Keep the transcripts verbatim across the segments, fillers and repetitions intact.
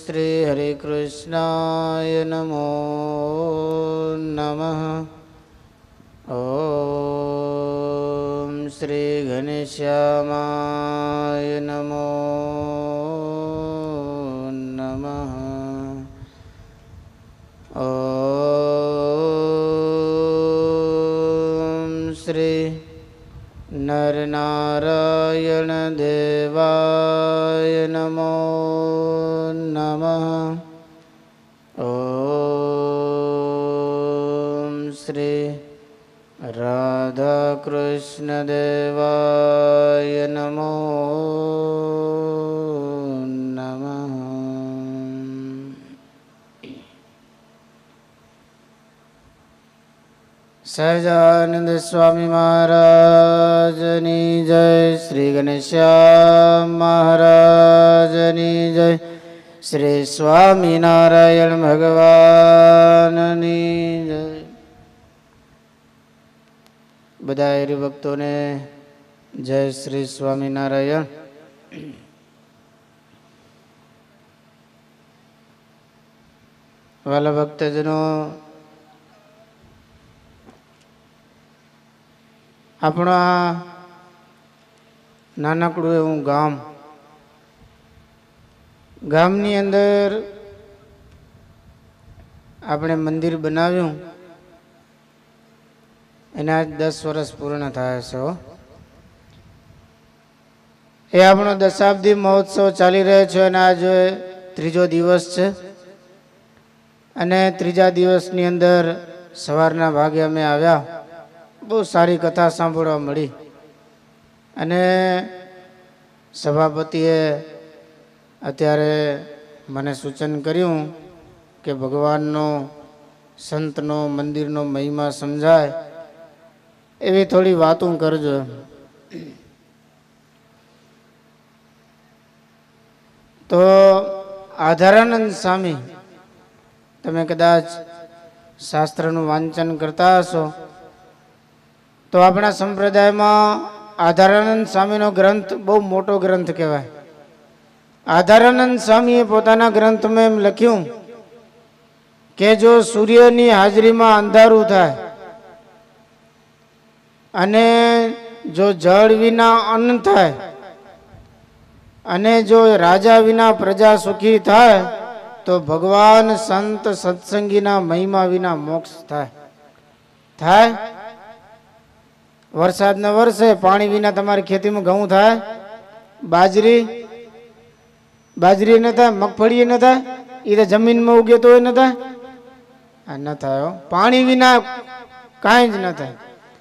श्री हरे कृष्णाय नमो नमः। ओम श्री घनश्यामाय नमो नमः। ओम श्री नरनारायण देवाय नमो नमः। ओम श्री राधा कृष्ण देवाय नमो नमः। सहजानंद स्वामी महाराजनी जय। श्री घनश्याम महाराजनी जय। श्री स्वामीनारायण भगवाननी जय। બધા હરિભક્તોને જય શ્રી સ્વામિનારાયણ। વાલા ભક્તજનો, આપણું આ નાનકડું એવું ગામ, ગામની અંદર આપણે મંદિર બનાવ્યું, એના દસ વર્ષ પૂર્ણ થાય છે। એ આપણો દશાબ્દી મહોત્સવ ચાલી રહ્યો છે અને આજે ત્રીજો દિવસ છે। અને ત્રીજા દિવસની અંદર સવારના ભાગે અમે આવ્યા, બહુ સારી કથા સાંભળવા મળી। અને સભાપતિએ અત્યારે મને સૂચન કર્યું કે ભગવાનનો, સંતનો, મંદિરનો મહિમા સમજાય એવી થોડી વાતો કરજો। તો આધારાનંદ સ્વામી, તમે કદાચ શાસ્ત્રનું વાંચન કરતા હશો તો આપણા સંપ્રદાયમાં આધારાનંદ સ્વામીનો ગ્રંથ બહુ મોટો ગ્રંથ કહેવાય। આધારાનંદ સ્વામીએ પોતાના ગ્રંથમાં એમ લખ્યું કે જો સૂર્યની હાજરીમાં અંધારું થાય અને જો જળ વિના અન્ન થાય અને જો રાજા વિના પ્રજા સુખી થાય તો ભગવાન, સંત, સત્સંગીના મહિમા વિના મોક્ષ થાય થાય વરસાદ ન વરસે, પાણી વિના તમારી ખેતીમાં ઘઉં થાય, બાજરી બાજરી ન થાય, મગફળી ન થાય, એ તો જમીનમાં ઉગે તો ન થાય, આ ન થાય। પાણી વિના કાંઈ જ ન થાય।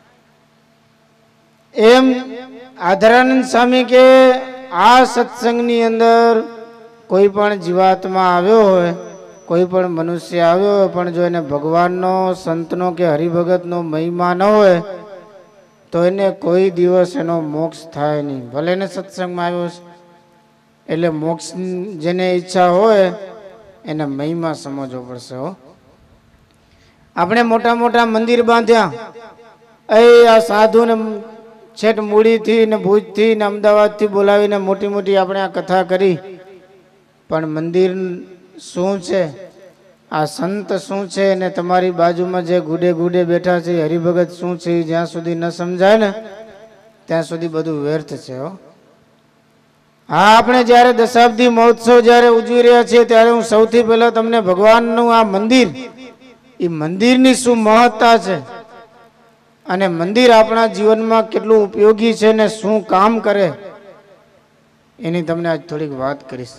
એમ આધારાનંદ સ્વામી કે આ સત્સંગની અંદર કોઈ પણ જીવાત્મા આવ્યો હોય, કોઈ પણ મનુષ્ય આવ્યો હોય, પણ જો એને ભગવાનનો, સંતનો કે હરિભગતનો મહિમા ન હોય તો એને કોઈ દિવસ એનો મોક્ષ થાય નહીં, ભલે એને સત્સંગમાં આવ્યો છે। એટલે મોક્ષ જેને ઈચ્છા હોય એને મહિમા સમજવો પડશે હો। આપણે મોટા મોટા મંદિર બાંધ્યા, એ આ સાધુને છેટ મૂડીથી ને ભુજથી ને અમદાવાદથી બોલાવીને મોટી મોટી આપણે આ કથા કરી, પણ મંદિર શું છે, આ સંત શું છે, ને તમારી બાજુમાં જે ગુડે ગુડે બેઠા છે હરિભગત શું છે, જ્યાં સુધી ન સમજાય ને ત્યાં સુધી બધું વ્યર્થ છે હો। હા, આપણે જ્યારે દશાબ્દી મહોત્સવ જ્યારે ઉજવી રહ્યા છીએ ત્યારે હું સૌથી પહેલા તમને ભગવાનનું આ મંદિર, એ મંદિરની શું મહત્તા છે અને મંદિર આપણા જીવનમાં કેટલું ઉપયોગી છે ને શું કામ કરે એની તમને આજ થોડીક વાત કરીશ।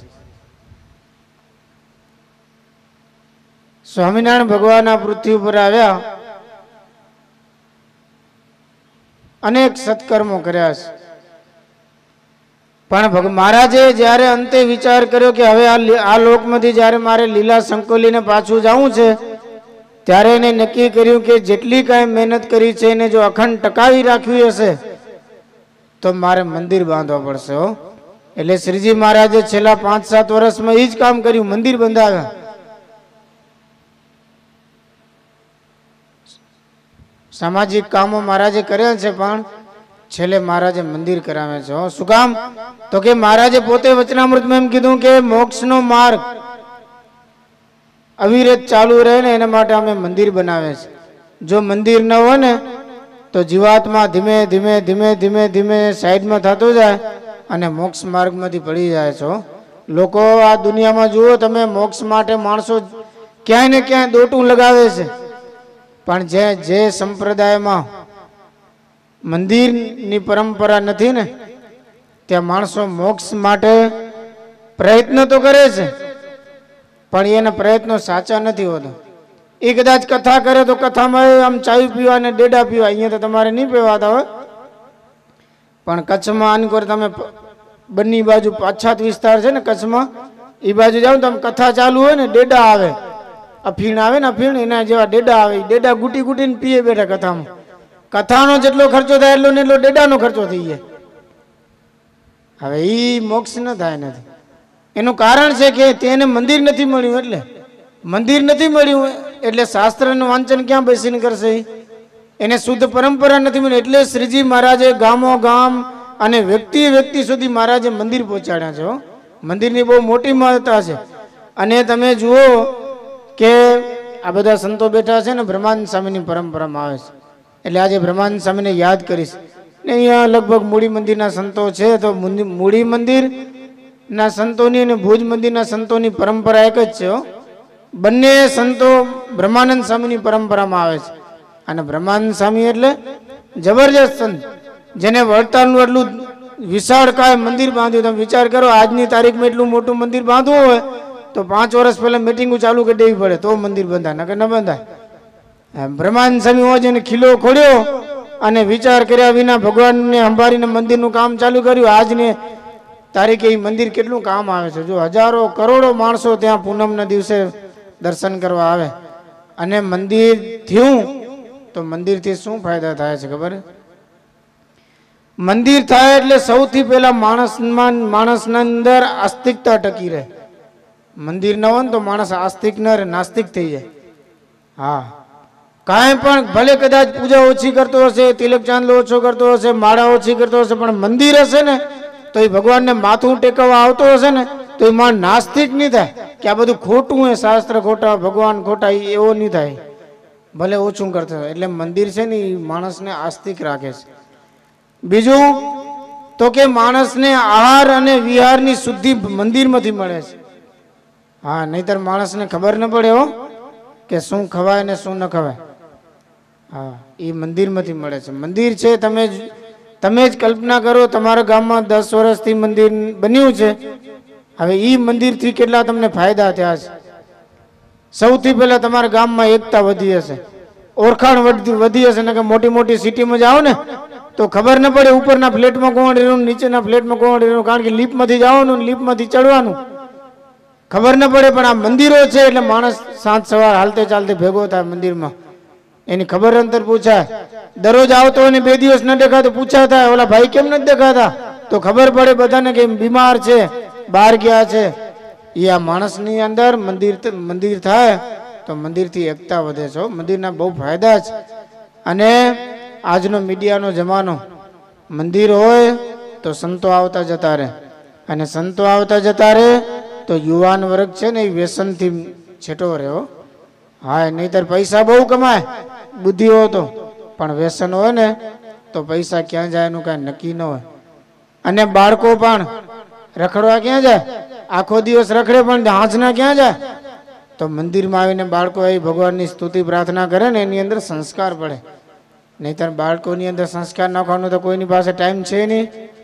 સ્વામિનારાયણ ભગવાન આ પૃથ્વી ઉપર આવ્યા, અનેક સત્કર્મો કર્યા છે, પણ મહારાજે જ્યારે અંતે વિચાર કર્યો કે હવે આ લોકમાંથી જ્યારે મારે લીલા સંકોલીને પાછું જવું છે ત્યારે એને નક્કી કર્યું કે જેટલી કાંઈ મહેનત કરી છે એને જો અખંડ ટકાવી રાખવી હશે તો મારે મંદિર બાંધવા પડશે હો। એટલે શ્રીજી મહારાજે છેલ્લા પાંચ સાત વર્ષમાં એ જ કામ કર્યું, મંદિર બંધાવ્યા। સામાજિક કામો મહારાજે કર્યા છે, પણ છેલ્લે મહારાજે મંદિર કરાવે છે। શું કામ? તો કે મહારાજે પોતે વચનામૃતમાં એમ કીધું કે મોક્ષનો માર્ગ અવિરત ચાલુ રહે ને એના માટે અમે મંદિર બનાવે છે. જો મંદિર ન હોય ને તો જીવાત્મા ધીમે ધીમે ધીમે ધીમે ધીમે સાઈડમાં થતો જાય અને મોક્ષ માર્ગમાંથી પડી જાય છો. લોકો આ દુનિયામાં જુઓ તમે, મોક્ષ માટે માણસો ક્યાંય ને ક્યાંય દોટું લગાવે છે, પણ જે જે સંપ્રદાયમાં મંદિરની પરંપરા નથી ને ત્યાં માણસો મોક્ષ માટે પ્રયત્ન તો કરે છે, પણ એના પ્રયત્નો સાચા નથી હોતા. એ કદાચ કથા કરે તો કથામાં આમ ચાય પીવા અને ડેડા પીવા, અહીંયા તો તમારે નહીં પીવાતા હોય, પણ કચ્છમાં આનકોર તમે બંને બાજુ પછાત વિસ્તાર છે ને કચ્છમાં, એ બાજુ જાઓ તો કથા ચાલુ હોય ને ડેડા આવે, અફીણ આવે ને અફીણ એના જેવા ડેડા આવે, ડેડા ગુટી ગુટીને પીએ બેઠા કથામાં. કથાનો જેટલો ખર્ચો થાય એટલો ને એટલો ડેડાનો ખર્ચો થઈ જાય. હવે એ મોક્ષ ન થાય નથી. એનું કારણ છે કે તેને મંદિર નથી મળ્યું, એટલે મંદિર નથી મળ્યું એટલે શાસ્ત્રનું વાંચન ક્યાં બેસીને કરશે? એને શુદ્ધ પરંપરા નથી મળી. એટલે શ્રીજી મહારાજે ગામો ગામ અને વ્યક્તિ વ્યક્તિ સુધી મહારાજે મંદિર પહોંચાડ્યા છે. મંદિરની બહુ મોટી મહત્તા છે. અને તમે જુઓ કે આ બધા સંતો બેઠા છે ને બ્રહ્માનંદ સ્વામીની પરંપરામાં આવે છે, એટલે આજે બ્રહ્માનંદ સ્વામીને યાદ કરીશ. ને અહીંયા લગભગ મૂળી મંદિરના સંતો છે, તો મૂળી મંદિરના સંતોની અને ભુજ મંદિરના સંતોની પરંપરા એક જ છે. બંને સંતો બ્રહ્માનંદ સ્વામીની પરંપરામાં આવે છે. અને બ્રહ્માનંદ સ્વામી એટલે જબરજસ્ત સંત, જેને વડતાલનું એટલું વિશાળ કાય મંદિર બાંધ્યું. તમે વિચાર કરો, આજની તારીખમાં એટલું મોટું મંદિર બાંધવું હોય તો પાંચ વર્ષ પહેલા મીટિંગો ચાલુ કરી દેવી પડે તો મંદિર બંધાય, નકર ન બંધાય. બ્રહ્માનંદ સ્વામી હોય જેને ખીલો ખોડ્યો અને વિચાર કર્યા વિના ભગવાનને સંભાળીને મંદિરનું કામ ચાલુ કર્યું. આજની તારીખે એ મંદિર કેટલું કામ આવે છે. જો હજારો કરોડો માણસો ત્યાં પૂનમના દિવસે દર્શન કરવા આવે. અને મંદિર થયું તો મંદિરથી શું ફાયદા થાય છે ખબર? મંદિર થાય એટલે સૌથી પહેલા માણસમાં માણસના અંદર આસ્તિકતા ટકી રહે. મંદિર ન હોય ને તો માણસ આસ્તિક ન રહે, નાસ્તિક થઈ જાય. હા, કાંઈ પણ ભલે કદાચ પૂજા ઓછી કરતો હશે, તિલક ચાંદલો ઓછો કરતો હશે, માળા ઓછી કરતો હશે, પણ મંદિર હશે ને તો એ ભગવાનને માથું ટેકવવા આવતો હશે ને તો એ માણસ નાસ્તિક નહીં થાય કે આ બધું ખોટું હોય, શાસ્ત્ર ખોટા, ભગવાન ખોટા, એવો નહીં થાય, ભલે ઓછું કરતો હોય. એટલે મંદિર છે ને એ માણસને આસ્તિક રાખે છે. બીજું તો કે માણસને આહાર અને વિહારની શુદ્ધિ મંદિરમાંથી મળે છે. હા, નહીતર માણસને ખબર ન પડે હો કે શું ખવાય ને શું ન ખવાય. હા, એ મંદિરમાંથી મળે છે. મંદિર છે, તમે જ તમે જ કલ્પના કરો, તમારા ગામમાં દસ વર્ષથી મંદિર બન્યું છે. હવે એ મંદિરથી કેટલા તમને ફાયદા થયા છે? સૌથી પહેલા તમારા ગામમાં એકતા વધી હશે, ઓળખાણ વધી હશે. ને કે મોટી મોટી સિટીમાં જાઓ ને તો ખબર ન પડે ઉપરના ફ્લેટમાં કોણ રહેવું, નીચેના ફ્લેટમાં કોણ રહેવું, કારણ કે લીફમાંથી જવાનું, લીફમાંથી ચડવાનું, ખબર ન પડે. પણ આ મંદિરો છે એટલે માણસ સાંજ સવાર હાલતે ચાલતે ભેગો થાય મંદિરમાં, એની ખબર અંતર પૂછાય. દરરોજ આવતો હોય ને બે દિવસ ન દેખાતો પૂછા થાય, ઓલા ભાઈ કેમ નથી દેખાતા, તો ખબર પડે બધાને કે બીમાર છે, બહાર ગયા છે. એ આ માણસની અંદર મંદિર મંદિર થાય તો મંદિરથી એકતા વધે છે. મંદિરના બહુ ફાયદા છે. અને આજનો મીડિયાનો જમાનો, મંદિર હોય તો સંતો આવતા જતા રહે, અને સંતો આવતા જતા રહે તો યુવાન વર્ગ છે ને એ વ્યસનથી છેટો રહ્યો. હા, નહીતર પૈસા બહુ કમાય બુદ્ધિ હોય તો, પણ વ્યસન હોય ને તો પૈસા ક્યાં જાય એનું કાંઈ નક્કી ન હોય. અને બાળકો પણ રખડવા ક્યાં જાય? આખો દિવસ રખડે પણ હાંસના ક્યાં જાય? તો મંદિરમાં આવીને બાળકો એ ભગવાનની સ્તુતિ પ્રાર્થના કરે ને એની અંદર સંસ્કાર પડે. નહીતર બાળકોની અંદર સંસ્કાર નાખવાનો તો કોઈની પાસે ટાઈમ છે નહીં.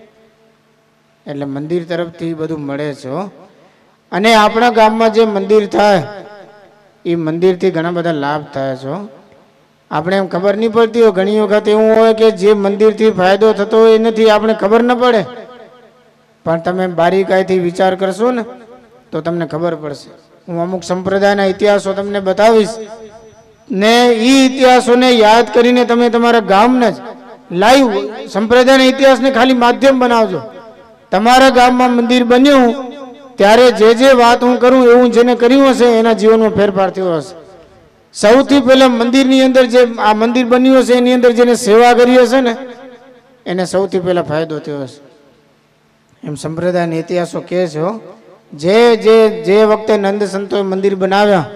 એટલે મંદિર તરફથી બધું મળે છે. અને આપણા ગામમાં જે મંદિર થાય એ મંદિરથી ઘણા બધા લાભ થાય છે. આપણે એમ ખબર નહીં પડતી હોય, ઘણી વખત એવું હોય કે જે મંદિરથી ફાયદો થતો હોય એ નથી, આપણે ખબર ન પડે. પણ તમે બારીકાઈથી વિચાર કરશો ને તો તમને ખબર પડશે. હું અમુક સંપ્રદાયના ઇતિહાસો તમને બતાવીશ ને એ ઇતિહાસોને યાદ કરીને તમે તમારા ગામને જ લાઈવ સંપ્રદાયના ઇતિહાસને ખાલી માધ્યમ બનાવજો. તમારા ગામમાં મંદિર બન્યું ત્યારે જે જે વાત હું કરું એવું જેને કર્યું હશે એના જીવનમાં ફેરફાર થયો હશે. સૌથી પહેલા મંદિરની અંદર જે આ મંદિર બન્યું હશે એની અંદર જેને સેવા કરી હશે ને એને સૌથી પહેલા ફાયદો થયો હશે. એમ સંપ્રદાયના ઇતિહાસો કહે છે. જે જે જે વખતે નંદ સંતોએ મંદિર બનાવ્યા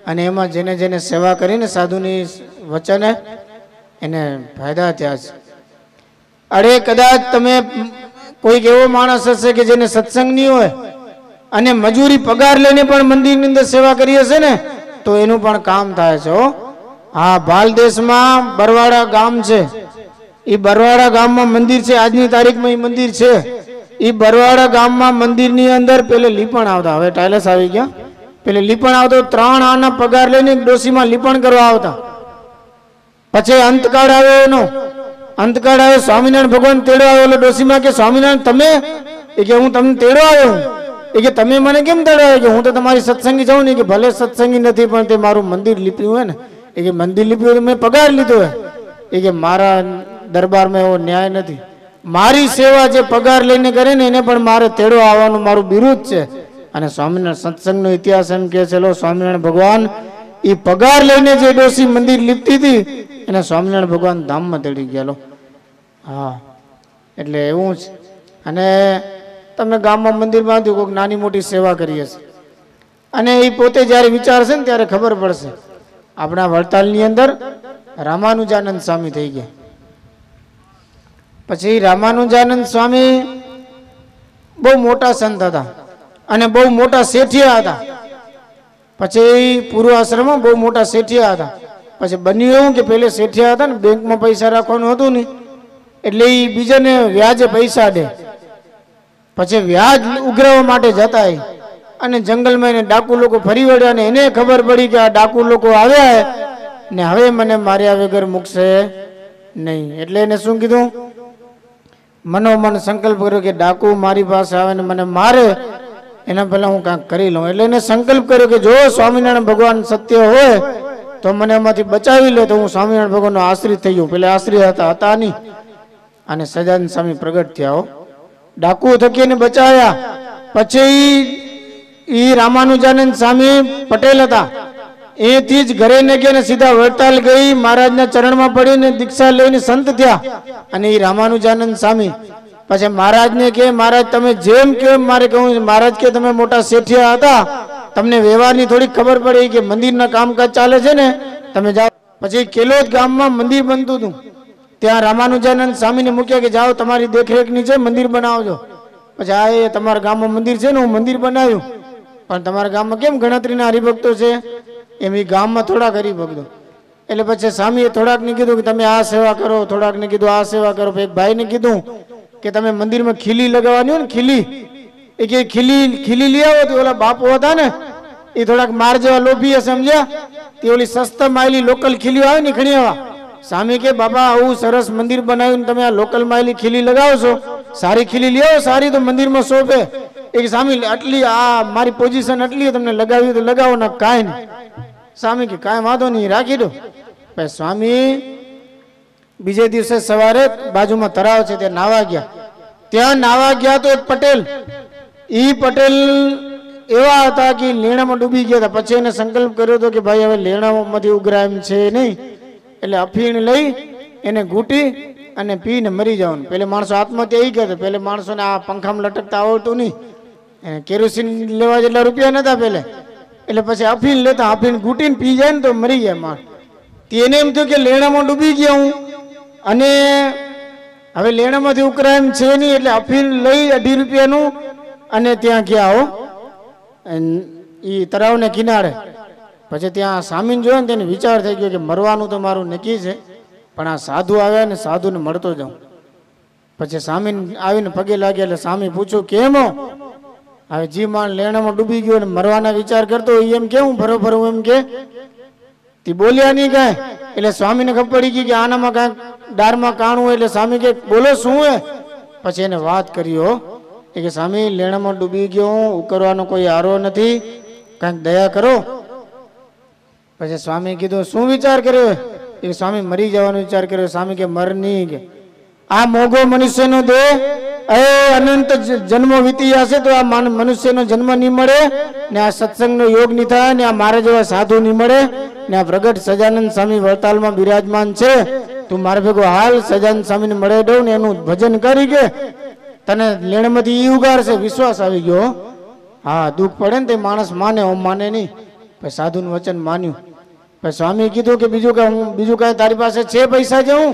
અને એમાં જેને જેને સેવા કરીને સાધુની વચને એને ફાયદા થયા છે. અરે કદાચ તમે કોઈક એવો માણસ હશે કે જેને સત્સંગ નહીં હોય અને મજૂરી પગાર લઈને પણ મંદિરની અંદર સેવા કરી હશે ને તો એનું પણ કામ થાય છે. હા, ભાલ દેશમાં બરવાડા ગામ છે. એ બરવાડા ગામમાં મંદિર છે. આજની તારીખમાં એ મંદિર છે. એ બરવાડા ગામમાં મંદિરની અંદર પેલે લીપણ આવતા, હવે ટાઇલસ આવી ગયા, પેલે લીપણ આવતો, ત્રણ આના પગાર લઈને ડોસીમાં લીપણ કરવા આવતા. પછી અંતકાળ આવ્યો એનો, અંતકાળ આવ્યો, સ્વામિનારાયણ ભગવાન તેડો આવ્યો. એટલે ડોસીમાં કે સ્વામિનારાયણ તમે, એ કે હું તમને તેડો આવ્યો, એ કે તમે મને કેમ તેડો આવ્યો, કે હું તો તમારી સત્સંગી જાઉં ને, કે ભલે સત્સંગી નથી પણ તે મારું મંદિર લીપ્યું હોય ને, એ કે મંદિર લીપ્યું હોય મેં પગાર લીધો હોય, એ કે મારા દરબારમાં એવો ન્યાય નથી. મારી સેવા જે પગાર લઈને કરે ને એને પણ મારે તેડો આવવાનું મારું બિરુદ છે. અને સ્વામિનારાયણ સત્સંગનો ઇતિહાસ એમ કે છે, લો સ્વામિનારાયણ ભગવાન એ પગાર લઈને જે ડોસી મંદિર લીપતી હતી એને સ્વામિનારાયણ ભગવાન ધામમાં તેડી ગયા. લો હા, એટલે એવું છે. અને તમે ગામમાં મંદિર બાંધ્યું, કોઈક નાની મોટી સેવા કરીએ છે અને એ પોતે જ્યારે વિચારશે ને ત્યારે ખબર પડશે. આપણા વડતાલની અંદર રામાનુજાનંદ સ્વામી થઈ ગયા. પછી રામાનુજાનંદ સ્વામી બહુ મોટા સંત હતા અને બહુ મોટા શેઠિયા હતા. પછી પૂર્વ આશ્રમમાં બહુ મોટા શેઠિયા હતા. પછી બન્યું એવું કે પેલે શેઠિયા હતા ને બેંકમાં પૈસા રાખવાનું હતું ને એટલે એ બીજાને વ્યાજે પૈસા દે. પછી વ્યાજ ઉઘરાવવા માટે જતા અને જંગલમાં એને ડાકુ લોકો ફરી વળ્યા અને એને ખબર પડી કે આ ડાકુ લોકો આવ્યા ને હવે મને માર્યા વગર મૂકશે નહીં. એટલે એને શું કીધું, મનોમન સંકલ્પ કર્યો કે ડાકુ મારી પાસે આવે ને મને મારે એના પહેલા હું કાંઈક કરી લઉં. એટલે એને સંકલ્પ કર્યો કે જો સ્વામિનારાયણ ભગવાન સત્ય હોય તો મને એમાંથી બચાવી લે તો હું સ્વામિનારાયણ ભગવાનનો આશ્રિત થઈ ગયો. પેલા આશ્રિત હતા હતા નહીં. અને સજાનંદ સ્વામી પ્રગટ થયા. ડાકુ થકી એને બચાવ્યા. પછી ઈ રામાનુજાનંદ સ્વામી પટેલ હતા. એથી જ ઘરે ને ગયા સીધા વડતાલ ગઈ, મહારાજના ચરણમાં પડીને દીક્ષા લઈને સંત થયા. અને એ રામાનુજાનંદ સ્વામી પછી મહારાજને કે મહારાજ તમે જેમ કેમ મારે કહું, મહારાજ કે તમે મોટા શેઠિયા હતા, તમને વ્યવહારની થોડીક ખબર પડી કે મંદિરના કામકાજ ચાલે છે ને, તમે જાઓ. પછી કેલોદ ગામમાં મંદિર બનતું હતું. ત્યાં રામાનુજાનંદ સ્વામીને મૂક્યા કે જાઓ તમારી દેખરેખ નીચે મંદિર બનાવજો. પછી આ એ તમારા ગામમાં મંદિર છે ને, હું મંદિર બનાવ્યું, પણ તમારા ગામમાં કેમ ગણતરીના હરિભક્તો છે એમ એ ગામમાં થોડાક હરિભક્તો. એટલે પછી સ્વામીએ થોડાકને કીધું કે તમે આ સેવા કરો, થોડાકને કીધું આ સેવા કરો. એક ભાઈને કીધું કે તમે મંદિરમાં ખીલી લગાવવાની હોય ને, ખીલી, એ કે ખીલી ખીલી લઈ આવો. તો ઓલા બાપુ હતા ને એ થોડાક માર જેવા લોભી સમજ્યા, તે ઓલી સસ્તા માયલી લોકલ ખીલીઓ આવે ને ઘણી આવા. સ્વામી કે બાપા આવું સરસ મંદિર બનાવ્યું તમે આ લોકલ માયલી ખીલી લગાવશો, સારી ખીલી લઈ આવો, સારી તો મંદિરમાં શોભે. એક સ્વામી આટલી આ મારી પોઝિશન આટલી તમને લગાવી તો લગાવો ના કાંઈ નહીં. સ્વામી કે કાંઈ વાંધો નહીં રાખી દો. પછી સ્વામી બીજે દિવસે સવારે બાજુમાં તળાવ છે ત્યાં નાવા ગયા. ત્યાં નાવા ગયા તો એક પટેલ, ઈ પટેલ એવા હતા કે લેણામાં ડૂબી ગયા હતા. પછી એને સંકલ્પ કર્યો હતો કે ભાઈ હવે લેણામાંથી ઉઘરા એમ છે નહીં, એટલે અફીણ લઈ એને ઘૂંટી અને પીને મરી જવાનું. પેલે માણસો આત્મહત્યા એ કરતા. પેલે માણસોને આ પંખામાં લટકતા આવડતું નહીં, એને કેરોસીન લેવા જેટલા રૂપિયા નતા પેલે. એટલે પછી અફીણ લેતા, અફીણ ઘૂંટીને પી જાય ને તો મરી જાય માણસ. તેને એમ થયું કે લેણામાં ડૂબી ગયા હું અને હવે લેણામાંથી ઉકરા એમ છે નહીં, એટલે અફીણ લઈ અઢી રૂપિયાનું અને ત્યાં ગયા હો એ તળાવને કિનારે. પછી ત્યાં સ્વામીને જોયો ને તેને વિચાર થઈ ગયો કે મરવાનું તો મારું નક્કી છે, પણ આ સાધુ આવ્યા ને સાધુને મળતો જાઉં. પછી સ્વામીને આવીને પગે લાગ્યા. એટલે સ્વામી પૂછ્યું કેમ હો? હવે જી માણ લેણામાં ડૂબી ગયો ને મરવાના વિચાર કરતો એમ કેવું બરોબર એમ કે તે બોલ્યા નહીં કાંઈ. એટલે સ્વામીને ખબર પડી ગઈ કે આનામાં કાંઈક ડારમાં કાણું. એટલે સ્વામી કે બોલો શું હે? પછી એને વાત કરી હો એ કે સ્વામી લેણામાં ડૂબી ગયો હું, ઉકરવાનો કોઈ આરો નથી, કાંઈક દયા કરો. પછી સ્વામી કીધું શું વિચાર કર્યો? એ સ્વામી મરી જવાનો વિચાર કર્યો. સ્વામી કે મર નહીં, કે આ મોગો મનુષ્યનો દેહ એ અનંત જન્મો વીતી જશે તો આ મનુષ્યનો જન્મ નહીં મળે ને આ સત્સંગનો યોગ નહીં થાય ને આ મારા જેવા સાધુ નહીં મળે ને આ પ્રગટ સજાનંદ સ્વામી વડતાલમાં બિરાજમાન છે, તું મારે ભેગો હાલ સજાનંદ સ્વામીને મળે દઉં ને એનું ભજન કરી કે તને લેણમાંથી ઈ ઉગાડશે. વિશ્વાસ આવી ગયો. હા, દુઃખ પડે ને તે માણસ માને, ઓમ માને નહીં. પછી સાધુનું વચન માન્યું. પછી સ્વામી કીધું કે બીજું કે હું બીજું કાંઈ તારી પાસે છે પૈસા જેવું?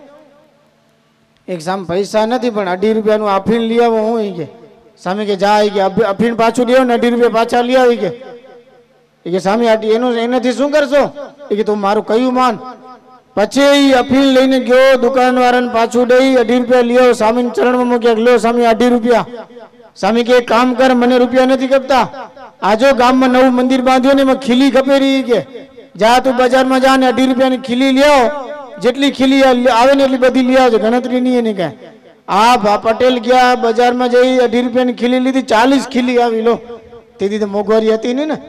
એક સામે પૈસા નથી પણ અઢી રૂપિયાનું અફીણ લઈ આવો હું એ કે. સ્વામી કે જા કે અફીણ પાછું લેવો ને અઢી રૂપિયા પાછા લઈ આવી કે. એ કે સ્વામી આટી એનું એનાથી શું કરશો? એ કે તું મારું કયું માન. પછી અફીણ લઈને ગયો દુકાન વાળાને પાછું દઈ અઢી રૂપિયા લ્યો સ્વામી ચરણમાં મૂક્યા. લ્યો સ્વામી અઢી રૂપિયા. સ્વામી કે એક કામ કર, મને રૂપિયા નથી કપતા, આજો ગામમાં નવું મંદિર બાંધ્યું ને એમાં ખીલી ખપેરી કે જા તું બજારમાં જા ને અઢી રૂપિયાની ખીલી લ્યો, જેટલી ખીલી આવે ને એટલી બધી લઈ આવજો, ગણતરી નહીં એની કાંઈ. આ ભા પટેલ ગયા બજારમાં જઈ અઢી રૂપિયાની ખીલી લીધી, ચાલીસ ખીલી આવી. લો તેથી તો મોંઘવારી હતી ને ને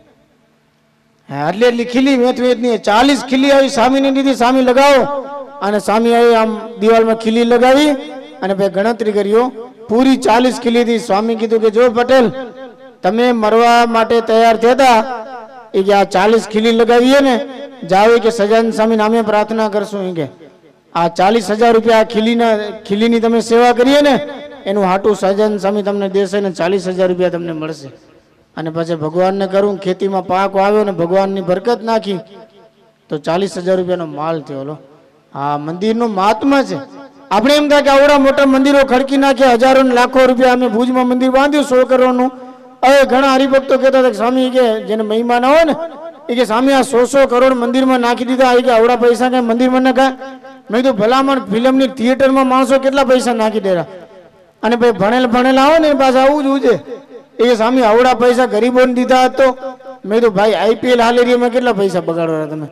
હા એટલે એટલી ખીલી વેચ વેચની ચાલીસ ખીલી આવી. સ્વામીને લીધી, સ્વામી લગાવો અને સ્વામી આવી આમ દિવાલમાં ખીલી લગાવી અને પછી ગણતરી કર્યો પૂરી ચાલીસ ખીલી હતી. સ્વામી કીધું કે જો પટેલ તમે મરવા માટે તૈયાર થયા હતા એ કે આ ચાલીસ ખીલી લગાવીએ ને જાવે કે સજાન સ્વામી નામે પ્રાર્થના કરશું. એ કે આ ચાલીસ હજાર રૂપિયા ખીલીના ખીલીની તમે સેવા કરીએ ને એનું હાટું સજાન સ્વામી તમને દેશે ને ચાલીસ હજાર રૂપિયા તમને મળશે. અને પછી ભગવાનને કરું ખેતીમાં પાક આવ્યો ને ભગવાનની બરકત નાખી તો ચાલીસ હજાર રૂપિયાનો માલ થયો. લો આ મંદિરનું મહાત્મા છે. આપણે એમ થાય કે આવડા મોટા મંદિરો ખડકી નાખ્યા, હજારો લાખો રૂપિયા અમે ભુજમાં મંદિર બાંધ્યું સો કરોડનું. હવે ઘણા હરિભક્તો કહેતા હતા કે સ્વામી કે જેને મહિમા ના હોય ને એ કે સ્વામી આ સો સો કરોડ મંદિરમાં નાખી દીધા, કે આવડા પૈસા કઈ મંદિરમાં નાખાય? મેં કીધું ભલામણ ફિલ્મની થિયેટરમાં માણસો કેટલા પૈસા નાખી દેરા અને ભાઈ ભણેલ ભણેલા હોય ને એ પાછા આવું જ ઉજે. એ સ્વામી આવડા પૈસા ગરીબોને દીધા હતો. મેં કીધું ભાઈ આઈપીએલ હાલેરીમાં કેટલા પૈસા બગાડો તમે?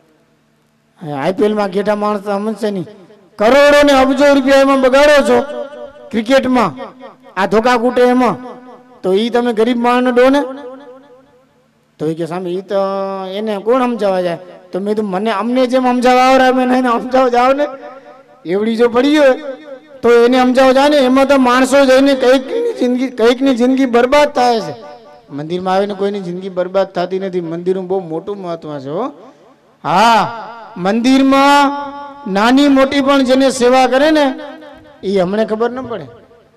આઈપીએલમાં ઘેટા માણસ તો સમજશે નહીં, કરોડો ને અબજો રૂપિયા એમાં બગાડો છો ક્રિકેટમાં, આ ધોકા કૂટે એમાં, તો ઈ તમે ગરીબ માણસ ડો ને? તો એ કે સ્વામી ઈ તો એને કોણ સમજાવવા જાય? તો મેં તો મને અમને જેમ સમજાવવા આવડે મેં એને સમજાવવા જાવ ને એવડી જો પડી હોય તો એને સમજાવવા જાય ને. એમાં તો માણસો જઈને કઈકની જિંદગી કઈકની જિંદગી બરબાદ થાય છે. મંદિરમાં આવીને કોઈની જિંદગી બરબાદ થતી નથી. મંદિરનું બહુ મોટું મહત્વ છે હો. હા મંદિરમાં નાની મોટી પણ જેને સેવા કરે ને એ અમને ખબર ન પડે,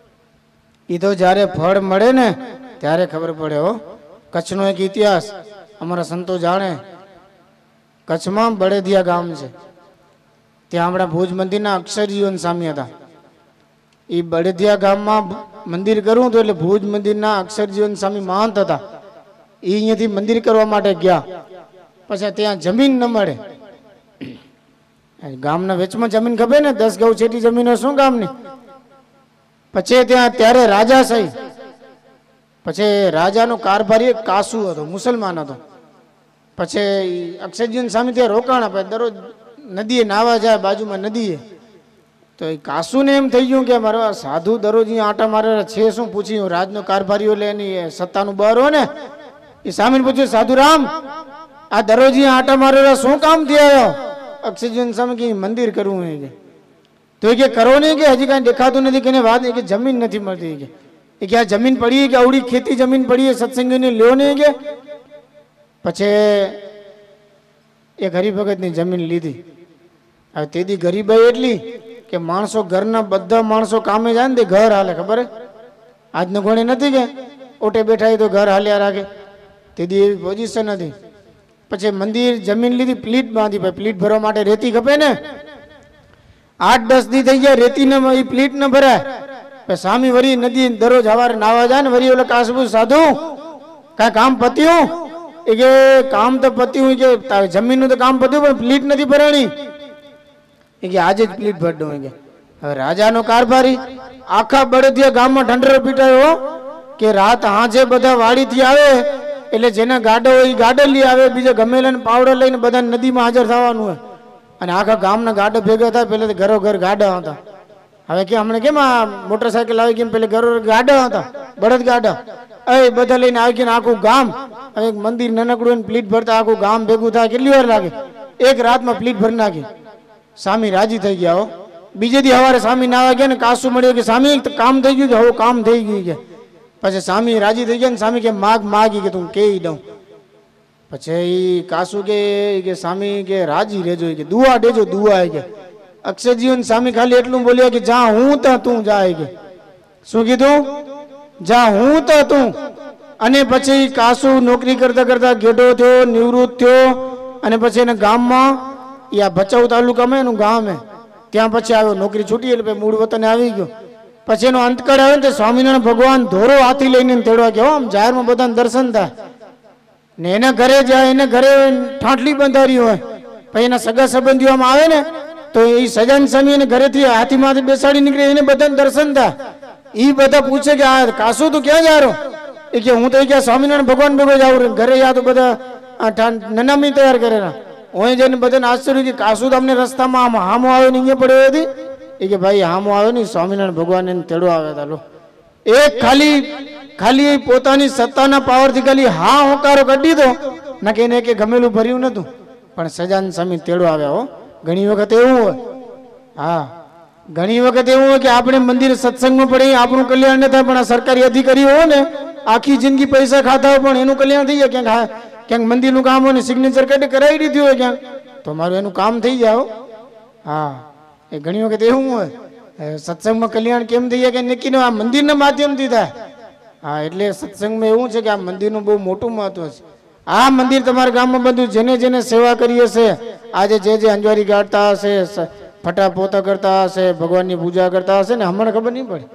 એ તો જ્યારે ફળ મળે ને ત્યારે ખબર પડે હો. કચ્છનો એક ઇતિહાસ અમારા સંતો જાણે. કચ્છમાં બળેદિયા ગામ છે, ત્યાં આપણા ભુજ મંદિરના અક્ષરજીવન સ્વામી હતા. એ બળેદિયા ગામમાં મંદિર કરવું તો એટલે ભુજ મંદિરના અક્ષરજીવન સ્વામી મહંત હતા. એ અહીંયાથી મંદિર કરવા માટે ગયા. પછી ત્યાં જમીન ન મળે, ગામના વેચમાં જમીન ખપે ને, દસ ગૌ છેટી જમીનો શું ગામની. પછી ત્યાં ત્યારે રાજા સહી પછી રાજાનો કારભારી કાસુ હતો, મુસલમાન હતો. પછી અક્ષરજીવન સ્વામી ત્યાં રોકાણા. પછી દરરોજ નદીએ નાવા જાય, બાજુમાં નદીએ. તો એ કાસુને એમ થઈ ગયું કે મારા સાધુ દરરોજ અહીંયા આટા મારે છે શું પૂછ્યું. રાજનો કારભારીઓ લે એની સત્તાનું બહાર હોય ને એ સ્વામીને પૂછ્યું સાધુ રામ આ દરરોજ અહીંયા આટા મારે શું કામ થયા? અક્ષરજીવન સ્વામી કે મંદિર કરવું હોય કે. તો એ કે કરો નહીં કે હજી કાંઈ દેખાતું નથી કે વાત કે જમીન નથી મળતી કે. એ કે આ જમીન પડી કે આવડી ખેતી જમીન પડી સત્સંગીને લ્યો નહીં કે. પછી એ હરિભગતની જમીન લીધી. હવે તેથી ગરીબાઈ એટલી કે માણસો ઘરના બધા માણસો કામે જાય ને તે ઘર હાલે, ખબર હે? આજનો ઘોડે નથી કે ઓટે બેઠા તો ઘર હાલ્યા રાખે, તેથી એવી પોઝિશન હતી. પછી મંદિર જમીન લીધી, પ્લીટ બાંધી. ભાઈ પ્લીટ ભરવા માટે રેતી ખપે ને. આઠ દસ દી થઈ ગયા રેતી ને એ પ્લીટ ન ભરાય. સ્વામી વરી નદી દરરોજ સવારે નાવા જાય ને વરી ઓલા કાસબુ સાધુ કાંઈ કામ પત્યું? એ કે કામ તો પત્યું કે જમીનનું તો કામ પત્યું પણ પ્લીટ નથી ભરાણી. એ કે આજે જ પ્લીટ ભર દઉં કે. હવે રાજાનો કારભારી આખા બળદિયા ગામમાં ઢંઢરો પીટાયો કે રાત હાજે બધા વાડીથી આવે એટલે જેના ગાડો હોય એ ગાડો લઈ આવે, બીજા ગમેલા પાવડો લઈને બધા નદીમાં હાજર થવાનું હોય. અને આખા ગામના ગાડો ભેગા થાય. પેલા ઘરો ઘર ગાડા હતા. હવે કે હમણાં કેમ આ મોટરસાયકલ આવી કેમ પેલા ઘરો ગાડા હતા, બળદ ગાડા એ બધા લઈને આવી ગયા. આખું ગામ હવે મંદિર નાનકડું પ્લીટ ભરતા આખું ગામ ભેગું થાય કેટલી વાર લાગે? એક રાતમાં પ્લીટ ભરી નાખી. સ્વામી રાજી થઈ ગયા હો. બીજે દી સવારે સ્વામી નાવા ગયા ને કાસુ મળ્યો કે સ્વામી કામ થઈ ગયું કે હવે કામ થઈ ગયું કે. પછી સ્વામી રાજી થઈ ગયા ને સ્વામી કે માગ માગી કે તું કહી દઉં. પછી કાસુ કે સ્વામી કે રાજી રહેજો કે દુઆ દેજો દુઆ કે. અક્ષરજીવન સ્વામી ખાલી એટલું બોલ્યા કે જા હું તો તું જાય કે. શું કીધું? જા હું તો તું અને પછી કાસુ નોકરી કરતા કરતા ગેડો થયો, નિવૃત્ત થયો અને પછી એને ગામમાં એ આ ભચાઉ તાલુકામાં એનું ગામ હે ત્યાં પછી આવ્યો, નોકરી છૂટી એટલે મૂળ વતને આવી ગયો. પછી એનો અંતકાળ આવે ને તો સ્વામિનારાયણ ભગવાન ધોરો હાથી લઈને તેડવા ગયો. આમ જાહેરમાં બધાને દર્શન થાય ને એના ઘરે જાય, એને ઘરે ઠાંઠલી બંધારી હોય, પછી એના સગા સંબંધીઓમાં આવે ને તો એ સજાન સ્વામી એને ઘરેથી હાથીમાંથી બેસાડી નીકળે, એને બધાને દર્શન થાય. એ બધા પૂછે કે આ કાસુ તું ક્યાં જા રહ્યો? એ કે હું તો ક્યાં સ્વામિનારાયણ ભગવાન ભેગો જાઉં. ઘરે યા તો બધા નનામી તૈયાર કરેલા હોય જઈને બધાને આશ્ચર્ય કે કાસુ તો અમને રસ્તામાં આમ હામો આવ્યો ને અહીંયા પડ્યો હતી. એ કે ભાઈ હામો આવ્યો નહીં, સ્વામિનારાયણ ભગવાન એને તેડો આવ્યા હતા. લો એક ખાલી ખાલી પોતાની સત્તાના પાવરથી ખાલી હા હોકારો કરી દીધો ના કે એને કે ગમેલું ભર્યું નતું, પણ સજાન સ્વામી તેડો આવ્યા. હો ઘણી વખત એવું હોય, હા ઘણી વખત એવું હોય કે આપણે મંદિર સત્સંગમાં પડે આપણું કલ્યાણ ન થાય, પણ આ સરકારી અધિકારી હોય ને આખી જિંદગી પૈસા ખાતા હોય પણ એનું કલ્યાણ થઈ જાય. ક્યાંક ક્યાંક મંદિરનું કામ હોય ને સિગ્નેચર કાઢી કરાવી દીધી હોય ક્યાંક તો મારું એનું કામ થઈ જાય. હા એ ઘણી વખત એવું હોય, સત્સંગમાં કલ્યાણ કેમ થઈ જાય કે નક્કી આ મંદિરના માધ્યમથી થાય. હા એટલે સત્સંગમાં એવું છે કે આ મંદિરનું બહુ મોટું મહત્વ છે. આ મંદિર તમારા ગામમાં બધું જેને જેને સેવા કરી હશે, આજે જે જે અંજવારી ગાળતા હશે, ફટા પોતા કરતા હશે, ભગવાનની પૂજા કરતા હશે ને હમણાં ખબર નહીં પડે,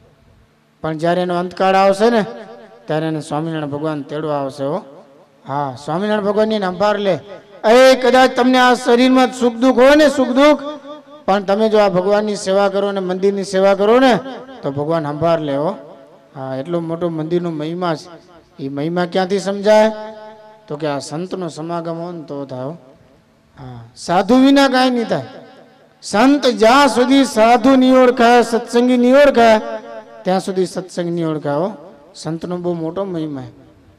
પણ જ્યારે એનો અંતકાળ આવશે ને ત્યારે એને સ્વામિનારાયણ ભગવાન તેડવા આવશે. હો હા સ્વામિનારાયણ ભગવાનની સંભાળ લે. એ કદાચ તમને આ શરીરમાં સુખ દુઃખ હોય ને સુખ દુઃખ, પણ તમે જો આ ભગવાનની સેવા કરો ને મંદિરની સેવા કરો ને તો ભગવાન સંભાળ લે. હો હા એટલો મોટો મંદિરનો મહિમા છે. એ મહિમા ક્યાંથી સમજાય તો કે આ સંતનો સમાગમ હોય ને તો થાય. હા સાધુ વિના કાંઈ નહીં થાય. સંત જ્યાં સુધી સાધુ નહીં ઓળખાય, સત્સંગી નહીં ઓળખાય ત્યાં સુધી સત્સંગ નહીં ઓળખાય. હો સંતનો બહુ મોટો મહિમા.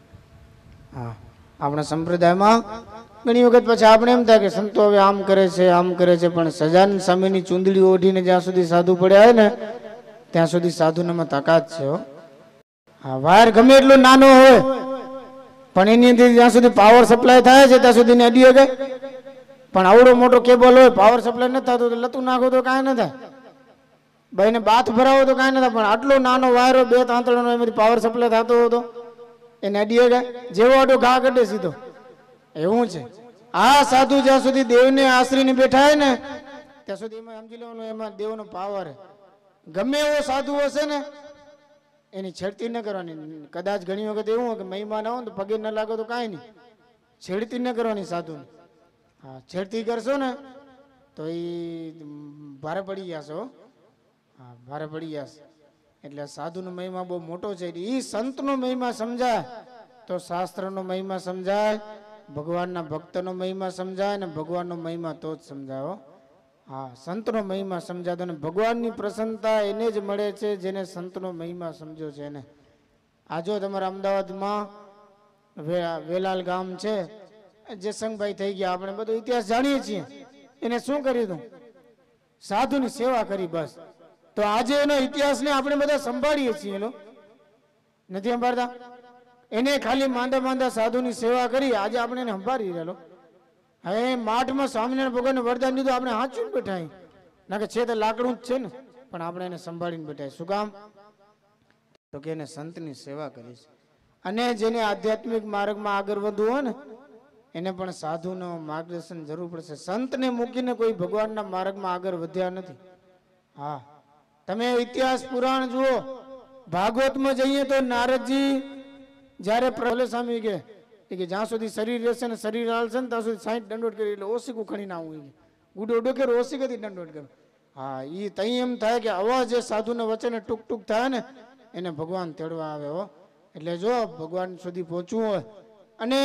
હા આપણા સંપ્રદાયમાં ઘણી વખત પછી આપણે એમ થાય કે સંતો હવે આમ કરે છે આમ કરે છે, પણ સજાનંદ સ્વામીની ચૂંદડી ઓઢીને જ્યાં સુધી સાધુ પડ્યા હોય ને ત્યાં સુધી સાધુનામાં તાકાત છે. હા વાયર ગમે એટલો નાનો હોય પણ એની અંદર જ્યાં સુધી પાવર સપ્લાય થાય છે ત્યાં સુધી અડી શકે, પણ આવડો મોટો કેબલ હોય પાવર સપ્લાય નથી થતો તો લતું નાખો તો કાંઈ ન થાય, ભાઈને બાથ ભરાવો તો કાંઈ ન થાય, પણ આટલો નાનો વાયરો બે તાંતણનો એમાંથી પાવર સપ્લાય થતો હતો એને અડી શકે, જેવો આટો ઘા કાઢે સીધો. એવું છે આ સાધુ જ્યાં સુધી દેવને આશરીને બેઠા હોય ને ત્યાં સુધી એમાં સમજી લેવાનું એમાં દેવનો પાવર. ગમે એવો સાધુ હશે ને એની છેડતી ન કરવાની. કદાચ ઘણી વખત એવું હોય કે મહિમા ના હોય તો પગે ન લાગો તો કાંઈ નહીં, છેડતી ન કરવાની સાધુને. હા છેડતી કરશો ને તો એ ભારે પડી જશે. હો હા ભારે પડી જશે. એટલે સાધુનો મહિમા બહુ મોટો છે. એ સંતનો મહિમા સમજાય તો શાસ્ત્રનો મહિમા સમજાય, ભગવાનના ભક્તનો મહિમા સમજાય ને ભગવાનનો મહિમા તો જ સમજાય. હા સંતનો મહિમા સમજાતો ને ભગવાનની પ્રસન્નતા એને જ મળે છે જેને સંતનો મહિમા સમજ્યો છે એને. આ જો તમારા અમદાવાદમાં વેલાલ ગામ છે, જયસંગભાઈ થઈ ગયા, આપણે બધો ઇતિહાસ જાણીએ છીએ. એને શું કર્યું હતું? સાધુની સેવા કરી બસ. તો આજે એનો ઇતિહાસને આપણે બધા સંભાળીએ છીએ. એનો નથી સંભાળતા? એને ખાલી માંદા માંદા સાધુની સેવા કરી, આજે આપણે એને સંભાળી રહેલો. હવે માઠમાં સ્વામિનારાયણ ભગવાનને વરદાન દીધું, આપણે હાચું બેઠા ના કે છે તો લાકડું જ છે ને, પણ આપણે એને સંભાળીને બેઠા. શું કામ? તો કે એને સંતની સેવા કરીશ. અને જેને આધ્યાત્મિક માર્ગમાં આગળ વધવું હોય ને એને પણ સાધુનો માર્ગદર્શન જરૂર પડશે. સંતને મૂકીને કોઈ ભગવાનના માર્ગમાં આગળ વધ્યા નથી. હા તમે ઇતિહાસ પુરાણ જુઓ, ભાગવતમાં જઈએ તો નારદજી જયારે પ્રહલે સ્વામી કે કે જ્યાં સુધી શરીર રહેશે ને શરીર હાલશે ને ત્યાં સુધી સાઈઠ દંડોટ કરી એટલે ઓસીકું ખણીને આવું ગુડો ડોકેર ઓસી કદી દંડોટ કરો. હા એ તઈ એમ થાય કે અવાજ જે સાધુના વચ્ચે ટૂંક ટૂંક થાય ને એને ભગવાન તેડવા આવે. હો એટલે જો ભગવાન સુધી પહોંચવું હોય અને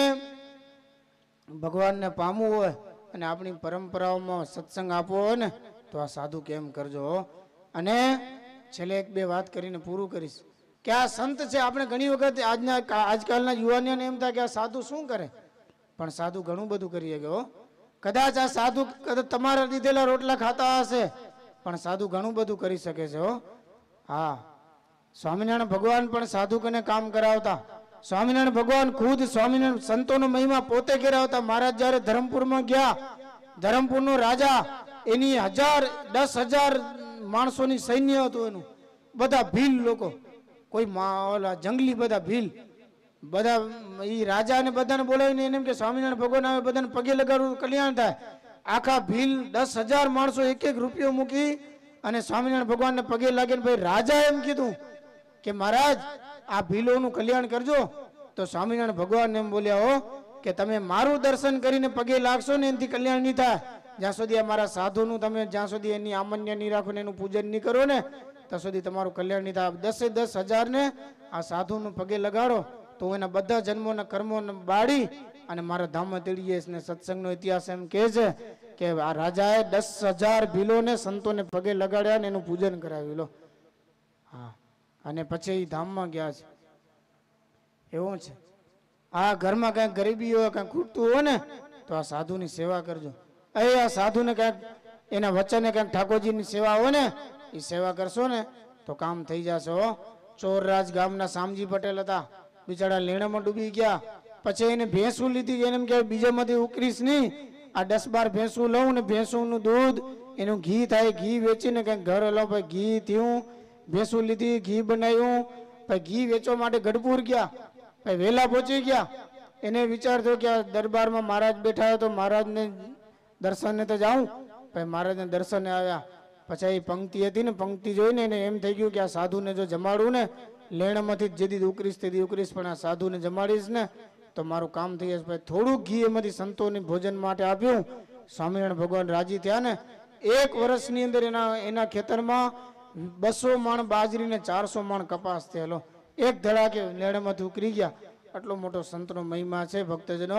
ભગવાનને પામવું હોય અને આપણી પરંપરાઓમાં સત્સંગ આપવો હોય ને તો આ સાધુ કેમ કરજો. અને છેલ્લે એક બે વાત કરીને પૂરું કરીશ કે આ સંત છે. આપણે ઘણી વખત આજના આજકાલના યુવાનોને એમ થાય કે આ સાધુ શું કરે, પણ સાધુ ઘણું બધું કરી શકે. કદાચ આ સાધુ કદાચ તમારા દીધેલા રોટલા ખાતા હશે પણ સાધુ ઘણું બધું કરી શકે છે. હો હા સ્વામિનારાયણ ભગવાન પણ સાધુ કને કામ કરાવતા. સ્વામિનારાયણ ભગવાન ખુદ સ્વામિનારાયણ સંતોનો મહિમા પોતે કરાવતા. મહારાજ જયારે ધરમપુરમાં ગયા, ધરમપુરનો રાજા એની હજાર દસ હજાર માણસોની સૈન્ય હતું એનું, બધા ભીલ લોકો, કોઈ ઓલા જંગલી બધા ભીલ બધા ઈ રાજાને બધાને બોલાવીને એને એમ કે સ્વામિનારાયણ ભગવાન આવે, બધાને પગે લગાડવું કલ્યાણ થાય. આખા ભીલ દસ હજાર માણસો એક એક રૂપિયો મૂકી અને સ્વામિનારાયણ ભગવાનને પગે લાગીને ભાઈ રાજા એમ કીધું કે મહારાજ આ ભીલોનું કલ્યાણ કરજો. તો સ્વામિનારાયણ ભગવાન એમ બોલ્યા હો કે તમે મારું દર્શન કરીને પગે લાગશો ને એનાથી કલ્યાણ નહીં થાય. જ્યાં સુધી આ મારા સાધુનું તમે જ્યાં સુધી એની આમન્ય નહીં રાખો ને એનું પૂજન નહીં કરો ને ત્યાં સુધી તમારું કલ્યાણ નહીં થાય. દસે દસ હજાર ને આ સાધુનું પગે લગાડો તો એના બધા જન્મોના કર્મોને બાળી અને મારા ધામમાં તેડી જઈશ. ને સત્સંગનો ઇતિહાસ એમ કહે છે કે આ રાજાએ દસ હજાર ભીલોને સંતોને પગે લગાડ્યા ને એનું પૂજન કરાવ્યું. લો હા, અને પછી એ ધામમાં ગયા છે. એવું છે. આ ઘરમાં કંઈક ગરીબી હોય, કંઈક ખૂટતું હોય ને તો આ સાધુની સેવા કરજો. એ આ સાધુને કંઈક એના વચને કંઈક ઠાકોરજીની સેવા હોય ને એ સેવા કરશો ને તો કામ થઈ જશે. હો, ચોરરાજ ગામના શામજી પટેલ હતા, બિચારા લેણામાં ડૂબી ગયા. પછી એને ભેંસું લીધી, એને એમ કે બીજામાંથી ઉકરીશ નહીં, આ દસ બાર ભેંસું લઉં ને ભેંસુનું દૂધ એનું ઘી થાય, ઘી વેચીને કંઈક ઘર હલાવ. ભાઈ ઘી થયું, ભેંસું લીધી, ઘી બનાવ્યું. ભાઈ ઘી વેચવા માટે ગઢપુર ગયા. ભાઈ વહેલા પહોંચી ગયા. એને વિચાર થયો કે આ દરબારમાં મહારાજ બેઠા તો મહારાજને દર્શને તો જાઉં. ભાઈ મહારાજને દર્શને આવ્યા. પછી એ પંક્તિ હતી ને, પંક્તિ જોઈને એને એમ થઈ ગયું કે આ સાધુને જો જમાડું ને લેણામાંથી જેથી ઉકરીશ તેથી ઉકરીશ, પણ આ સાધુને જમાડીશ ને તો મારું કામ થઈ જશે. ભાઈ થોડુંક ઘી એમાંથી સંતોને ભોજન માટે આપ્યું. સ્વામિનારાયણ ભગવાન રાજી થયા ને એક વર્ષની અંદર એના એના ખેતરમાં બસો મણ બાજરી ને ચારસો મણ કપાસ થયેલો. એક ધડાકે લેણામાંથી ઉકરી ગયા. આટલો મોટો સંતનો મહિમા છે. ભક્તજનો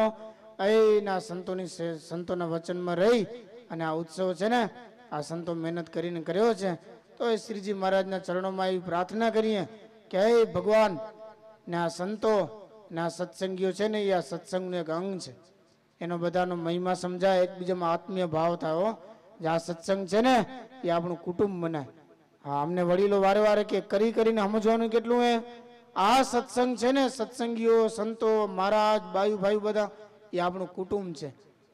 એના સંતોની સંતોના વચનમાં રહી અને આ ઉત્સવ છે ને આ સંતો મહેનત કરીને કર્યો છે. તો એ શ્રીજી મહારાજના ચરણોમાં એવી પ્રાર્થના કરીએ કે હે ભગવાન, ને આ સંતો ને આ સત્સંગીઓ છે ને એ આ સત્સંગનું એક અંગ છે. એનો બધાનો મહિમા સમજાય, એકબીજામાં આત્મીય ભાવ થાય. જે આ સત્સંગ છે ને એ આપણું કુટુંબ બનાય. હા, અમને વડીલો વારે વારે કે કરી કરીને સમજવાનું કેટલું હે. આ સત્સંગ છે ને, સત્સંગીઓ, સંતો, મહારાજ, બાયુ ભાઈ બધા એ આપણું કુટુંબ છે.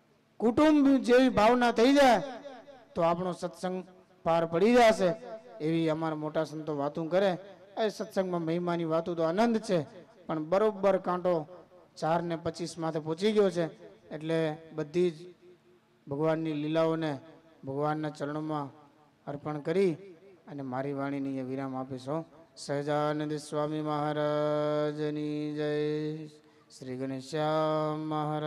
કુટુંબ જેવી ભાવના થઈ જાય તો આપણો સત્સંગ પાર પડી જશે. એવી અમારા મોટા સંતો વાતું કરે. એ સત્સંગમાં મહિમાની વાતો તો આનંદ છે, પણ બરોબર કાંટો ચાર ને પચીસ માથે પહોંચી ગયો છે. એટલે બધી જ ભગવાનની લીલાઓને ભગવાનના ચરણોમાં અર્પણ કરી અને મારી વાણીની વિરામ આપીશો. સહજાનંદ સ્વામી મહારાજની જય. શ્રી ગણેશ્યામ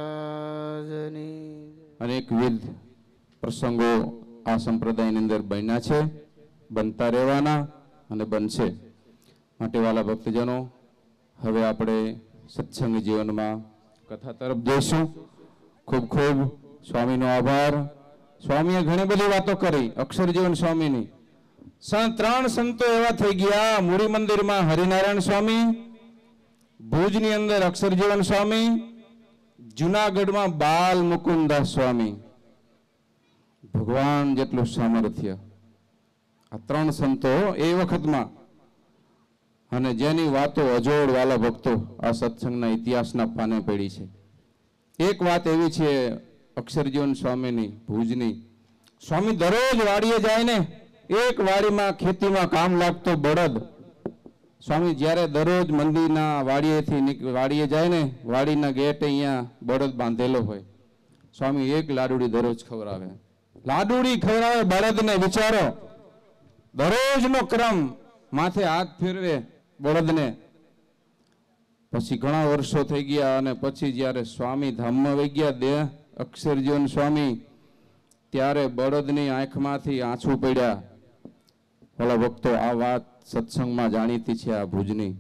મહારાજની. અનેકવિધ પ્રસંગો આ સંપ્રદાયની અંદર બન્યા છે, બનતા રહેવાના અને બનશે. માટે વાલા ભક્તજનો, હવે આપણે સત્સંગ જીવનમાં કથા તરફ જઈશું. ખૂબ ખૂબ સ્વામીનો આભાર. સ્વામીએ ઘણી બધી વાતો કરી અક્ષરજીવન સ્વામીની. ત્રણ સંતો એવા થઈ ગયા, મૂળી મંદિરમાં હરિનારાયણ સ્વામી, ભુજની અંદર અક્ષરજીવન સ્વામી, જુનાગઢમાં બાલ મુકુંદાસ સ્વામી. ભગવાન જેટલું સામર્થ્ય આ ત્રણ સંતો એ વખતમાં, અને જેની વાતો અજોડ વાલા ભક્તો આ સત્સંગના ઇતિહાસના પાને પડી છે. એક વાત એવી છે અક્ષરજીવન સ્વામીની ભુજની, સ્વામી દરરોજ વાડીએ જાય ને, એક વાડીમાં ખેતીમાં કામ લાગતો બળદ, સ્વામી જ્યારે દરરોજ મંદિરના વાડીએથી વાડીએ જાય ને, વાડીના ગેટ અહીંયા બળદ બાંધેલો હોય, સ્વામી એક લાડુડી દરરોજ ખવડાવે. લાડુડી ખવડાવે બળદને. વિચારો, દરરોજનો ક્રમ, માથે હાથ ફેરવે બળદને. પછી ઘણા વર્ષો થઈ ગયા અને પછી જ્યારે સ્વામી ધામમાં વહી ગયા દેહ અક્ષરજીવન સ્વામી, ત્યારે બળદની આંખમાંથી આંસુ પડ્યા. ઓલા ભક્તો, આ વાત સત્સંગમાં જાણીતી છે આ ભુજની.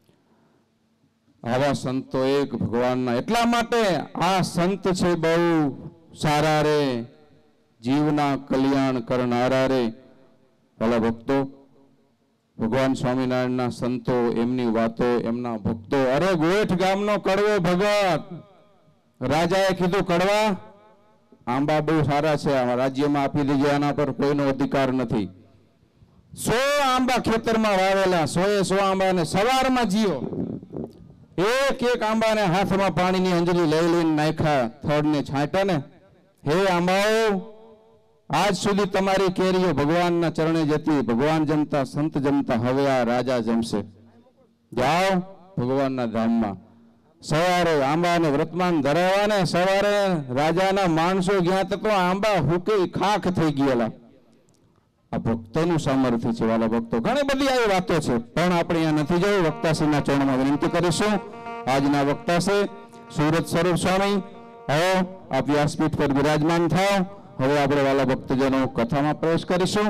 આવા સંતો એક ભગવાનના, એટલા માટે આ સંત છે બહુ સારા રે, જીવના કલ્યાણ કરનારા રે. ઓલા ભક્તો, ભગવાન સ્વામિનારાયણના સંતો, એમની વાતો, એમના ભક્તો. અરે ગોઠ ગામનો કડવો ભગત, રાજાએ કીધું કડવા આંબા બહુ સારા છે, રાજ્યમાં આપી દેજો, આના પર કોઈનો અધિકાર નથી. સો આંબા ખેતરમાં વાવેલા, સો એ સો આંબાને સવારમાં જીઓ, એક એક આંબાને હાથમાં પાણીની અંજલી લઈ લઈને નાખ્યા, થડને છાંટ્યા ને, હે આંબાઓ, આજ સુધી તમારી કેરીઓ ભગવાનના ચરણે જતી, ભગવાન જમતા, સંત જમતા, હવે આ રાજા જમશે. જાઓ ભગવાનના ધામમાં. સવારે આંબાને વ્રતમાન ધરાવવાને સવારે રાજાના માણસો ગયા તો આંબા હુકી ખાખ થઈ ગયેલા. આ ભક્તોનું સામર્થ્ય છે વાલા ભક્તો. ઘણી બધી આવી વાતો છે પણ આપણે અહીંયા નથી જવું. વક્તાશ્રીના ચરણમાં વિનંતી કરીશું. આજના વક્તા છે સુરત સ્વરૂપ સ્વામી. હવે આ વ્યાસપીઠ પર બિરાજમાન થાવ. હવે આપણે વાલા ભક્તજનો કથામાં પ્રવેશ કરીશું.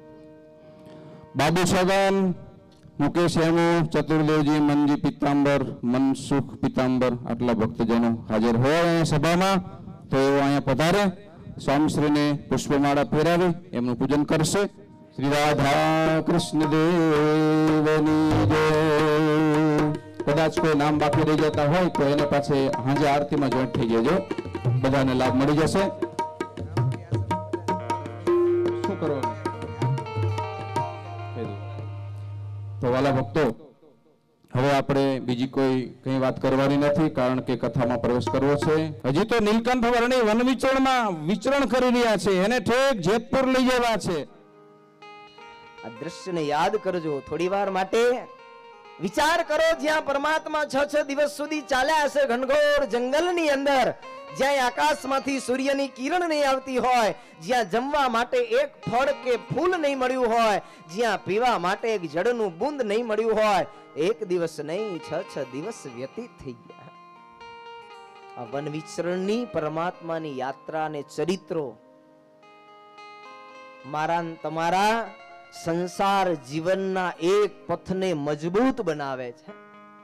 બાબુ છગન, મુકેશ હેમુ, ચતુર્દેવજી, મનજી પિતાંબર, મનસુખ પિતાંબર આટલા ભક્તજનો હાજર હોય અહીંયા સભામાં તો એવો અહીંયા પધારે. સ્વામીશ્રીને પુષ્પમાળા ફેરાવી એમનું પૂજન કરશે. શ્રી રાધા કૃષ્ણ દેવની જય. કદાચ કોઈ નામ બાકી રહી જતા હોય તો એને પાસે હાજે આરતીમાં જોઈન્ટ થઈ જજો. બધાને લાભ મળી જશે. શું કરવાનું તો વાલા ભક્તો, હવે આપણે બીજી કોઈ કઈ વાત કરવાની નથી કારણ કે કથામાં પ્રવેશ કરવો છે. હજી તો નીલકંઠ વર્ણી વન વિચરણમાં વિચરણ કરી રહ્યા છે. એને ઠેક જેતપુર લઈ જવા છે. આ દ્રશ્યને યાદ કરજો. થોડી વાર માટે વિચાર કરો. જ્યાં પરમાત્મા છ છ દિવસ સુધી ચાલ્યા હશે ઘનઘોર જંગલની અંદર, જ્યાં આકાશમાંથી સૂર્યની કિરણ નહીં આવતી હોય, જ્યાં જમવા માટે એક ફળ કે ફૂલ નહીં મળ્યું હોય, જ્યાં પીવા માટે એક જળનું બૂંદ નહીં મળ્યું હોય, એક દિવસ નહીં છ છ દિવસ વ્યતીત થઈ ગયા. આ વન વિચરણની પરમાત્માની યાત્રા અને ચરિત્રો મારા તમારા સંસાર જીવનના એક પથને મજબૂત બનાવે છે.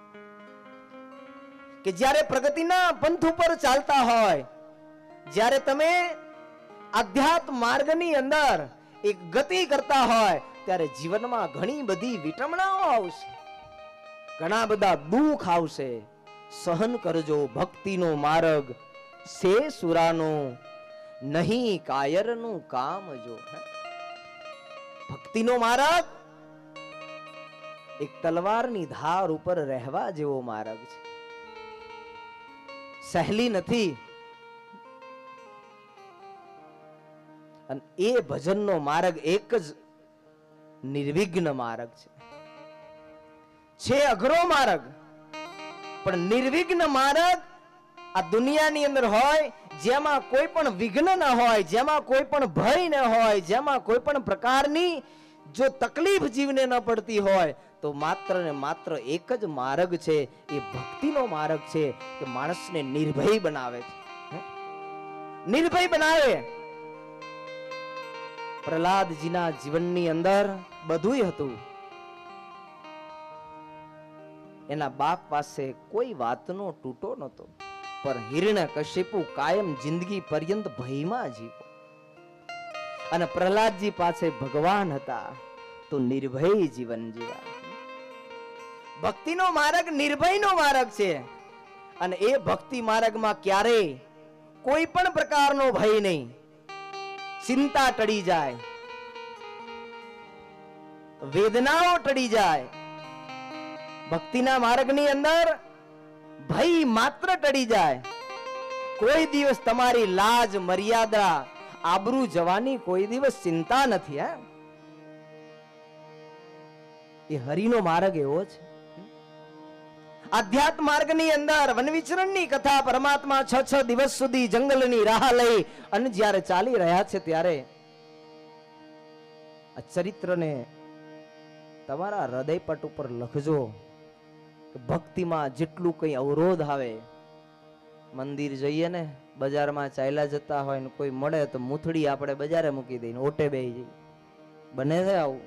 કે જ્યારે પ્રગતિના પંથ ઉપર ચાલતા હોય, જ્યારે તમે આધ્યાત્મ માર્ગની અંદર એક ગતિ કરતા હોય, ત્યારે જીવનમાં ઘણી બધી વિટમણાઓ આવશે, ઘણા બધા દુઃખ આવશે. સહન કરજો. ભક્તિનો માર્ગ સે સુરાનો, નહીં કાયરનું કામ જો. ભક્તિનો માર્ગ એક તલવારની ધાર ઉપર રહેવા જેવો માર્ગ છે. સહેલી નથી. અને એ ભજનનો માર્ગ એક જ નિર્વિઘ્ન માર્ગ છે. છે અઘરો માર્ગ પણ નિર્વિઘ્ન માર્ગ આ દુનિયાની અંદર હોય, જેમાં કોઈ પણ વિઘ્ન ન હોય, જેમાં કોઈ પણ ભય ન હોય, જેમાં કોઈ પણ પ્રકારની જો તકલીફ જીવને ન પડતી હોય, તો માત્ર ને માત્ર એક જ માર્ગ છે. એ ભક્તિનો માર્ગ છે કે માણસને નિર્ભય બનાવે છે. નિર્ભય બનાવે. પ્રહલાદજીના જીવનની અંદર બધુંય હતું. એના બાપ પાસે કોઈ વાતનો તૂટો નહોતો, પર હિરણ્યકશિપુ કાયમ જિંદગી પર્યંત ભયમાં જીવો. અને પ્રહલાદજી પાસે ભગવાન હતા તો નિર્ભય જીવન જીવ્યા. ભક્તિનો માર્ગ નિર્ભયનો માર્ગ છે. અને એ ભક્તિ માર્ગમાં ક્યારેય કોઈ પણ પ્રકારનો ભય નહીં. ચિંતા ટળી જાય, વેદનાઓ ટળી જાય. ભક્તિના માર્ગની અંદર ભય માત્ર ટળી જાય. કોઈ દિવસ તમારી લાજ મર્યાદા આબરૂ જવાની કોઈ દિવસ ચિંતા નથી. હે, એ હરિનો માર્ગ એવો છે. આધ્યાત્મ માર્ગની અંદર વનવિચરણની કથા પરમાત્મા છ છ દિવસ સુધી જંગલની રાહ લઈ અને જ્યારે ચાલી રહ્યા છે, ત્યારે આ ચરિત્રને તમારા હૃદયપટ ઉપર લખજો. ભક્તિમાં જેટલું કઈ અવરોધ આવે, મંદિર જઈએ ને, બજારમાં ચાલ્યા જતા હોય ને કોઈ મળે તો મૂથડી આપણે બજારે મૂકી દઈને ઓટે બેહી જઈએ. બને છે આવું?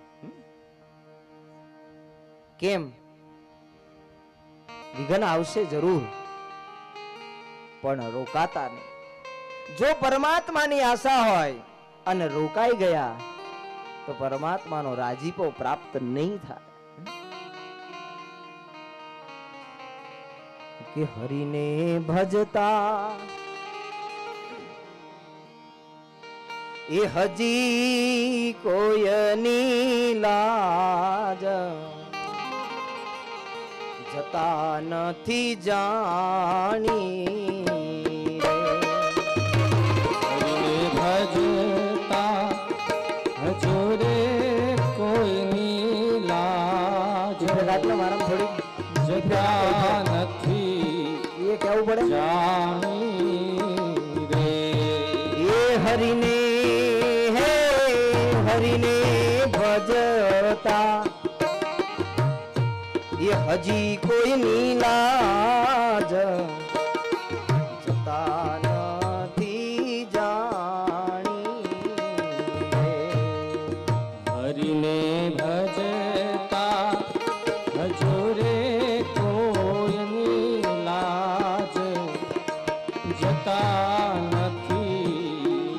કેમ? વિઘ્ન આવશે જરૂર, પણ રોકાતા નહીં. જો પરમાત્માની આશા હોય અને રોકાઈ ગયા તો પરમાત્માનો રાજીપો પ્રાપ્ત નહીં થાય. કે હરિને ભજતા એ હજી કોયની લાજ જતા નથી જાણી. ભજતા હજોરે કોઈની લાજ રાતનો મારા થોડી જતા નથી પડે? જાણી રે એ હરિને હે હરિને ભજતા એ હજી કોઈની લાજ જતા નથી જાણી રે. હરિને ભજતા હજુરે કોઈની લાજ જતા નથી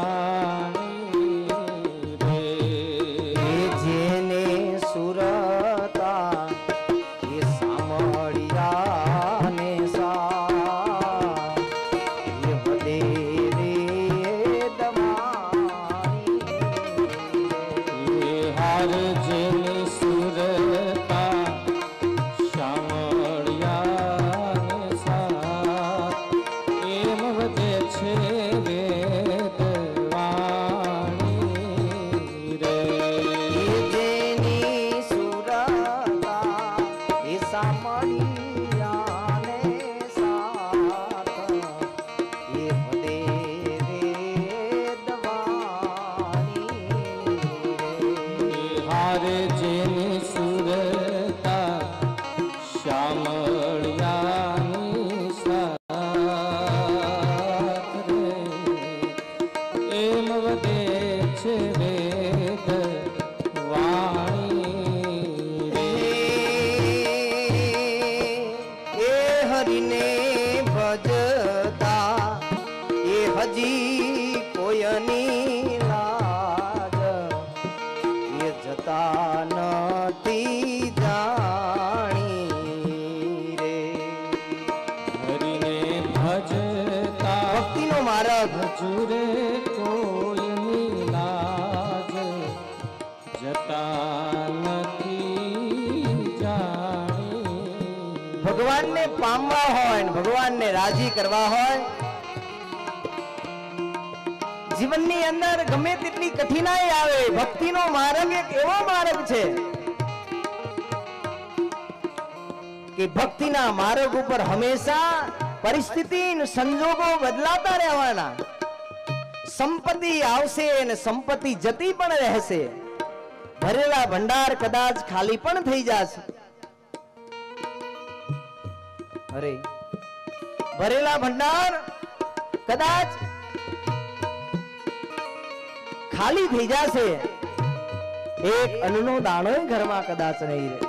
જાણી રે. એ જેને સુરતા એ સાંભળ્યા ને સા એ હદે વેદમાણી એ હાર જેની સુરતા શામળિયા ને સાથ એમ વધે છે વેદવાણી રે. એ જેની સુરતા એ સાંભળ્યા ને સાથ એ હદે વેદવાણી રે. હારે જેની સુરતા શ્યામળિયાની સાથ રે એમ વધે છે વેદ વાણી રે. એ હરિને ભજતા એ હજી કોઈની લાજ એ જતા નથી જાણી રે. હરિને ભજતા ભક્તિનો માર્ગ હજુરે કોઈની લાજ જતા નથી જાણી. ભગવાનને પામવા હોય ને ભગવાનને રાજી કરવા હોય જીવનની અંદર ગમે તેટલી કઠિનાઈ આવે ભક્તિનો માર્ગ એક એવો માર્ગ છે કે ભક્તિના માર્ગ ઉપર હંમેશા પરિસ્થિતિ અને સંજોગો બદલાતા રહેવાના. સંપત્તિ આવશે અને સંપત્તિ જતી પણ રહેશે. ભરેલા ભંડાર કદાચ ખાલી પણ થઈ જશે. અરે ભરેલા ભંડાર કદાચ ખાલી થઈ જશે. એક અન્નનો દાણો ઘરમાં કદાચ નહીં રહે.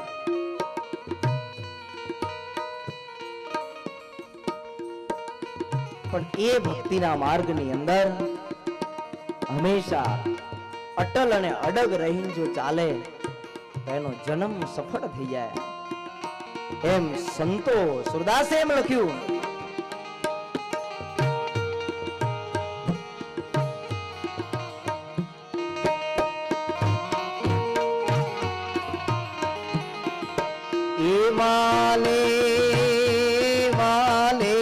પણ એ ભક્તિના માર્ગની અંદર હંમેશા અટલ અને અડગ રહીને જો ચાલે તો એનો જન્મ સફળ થઈ જાય. એમ સંતો સુરદાસે એમ લખ્યું એ માલે માલે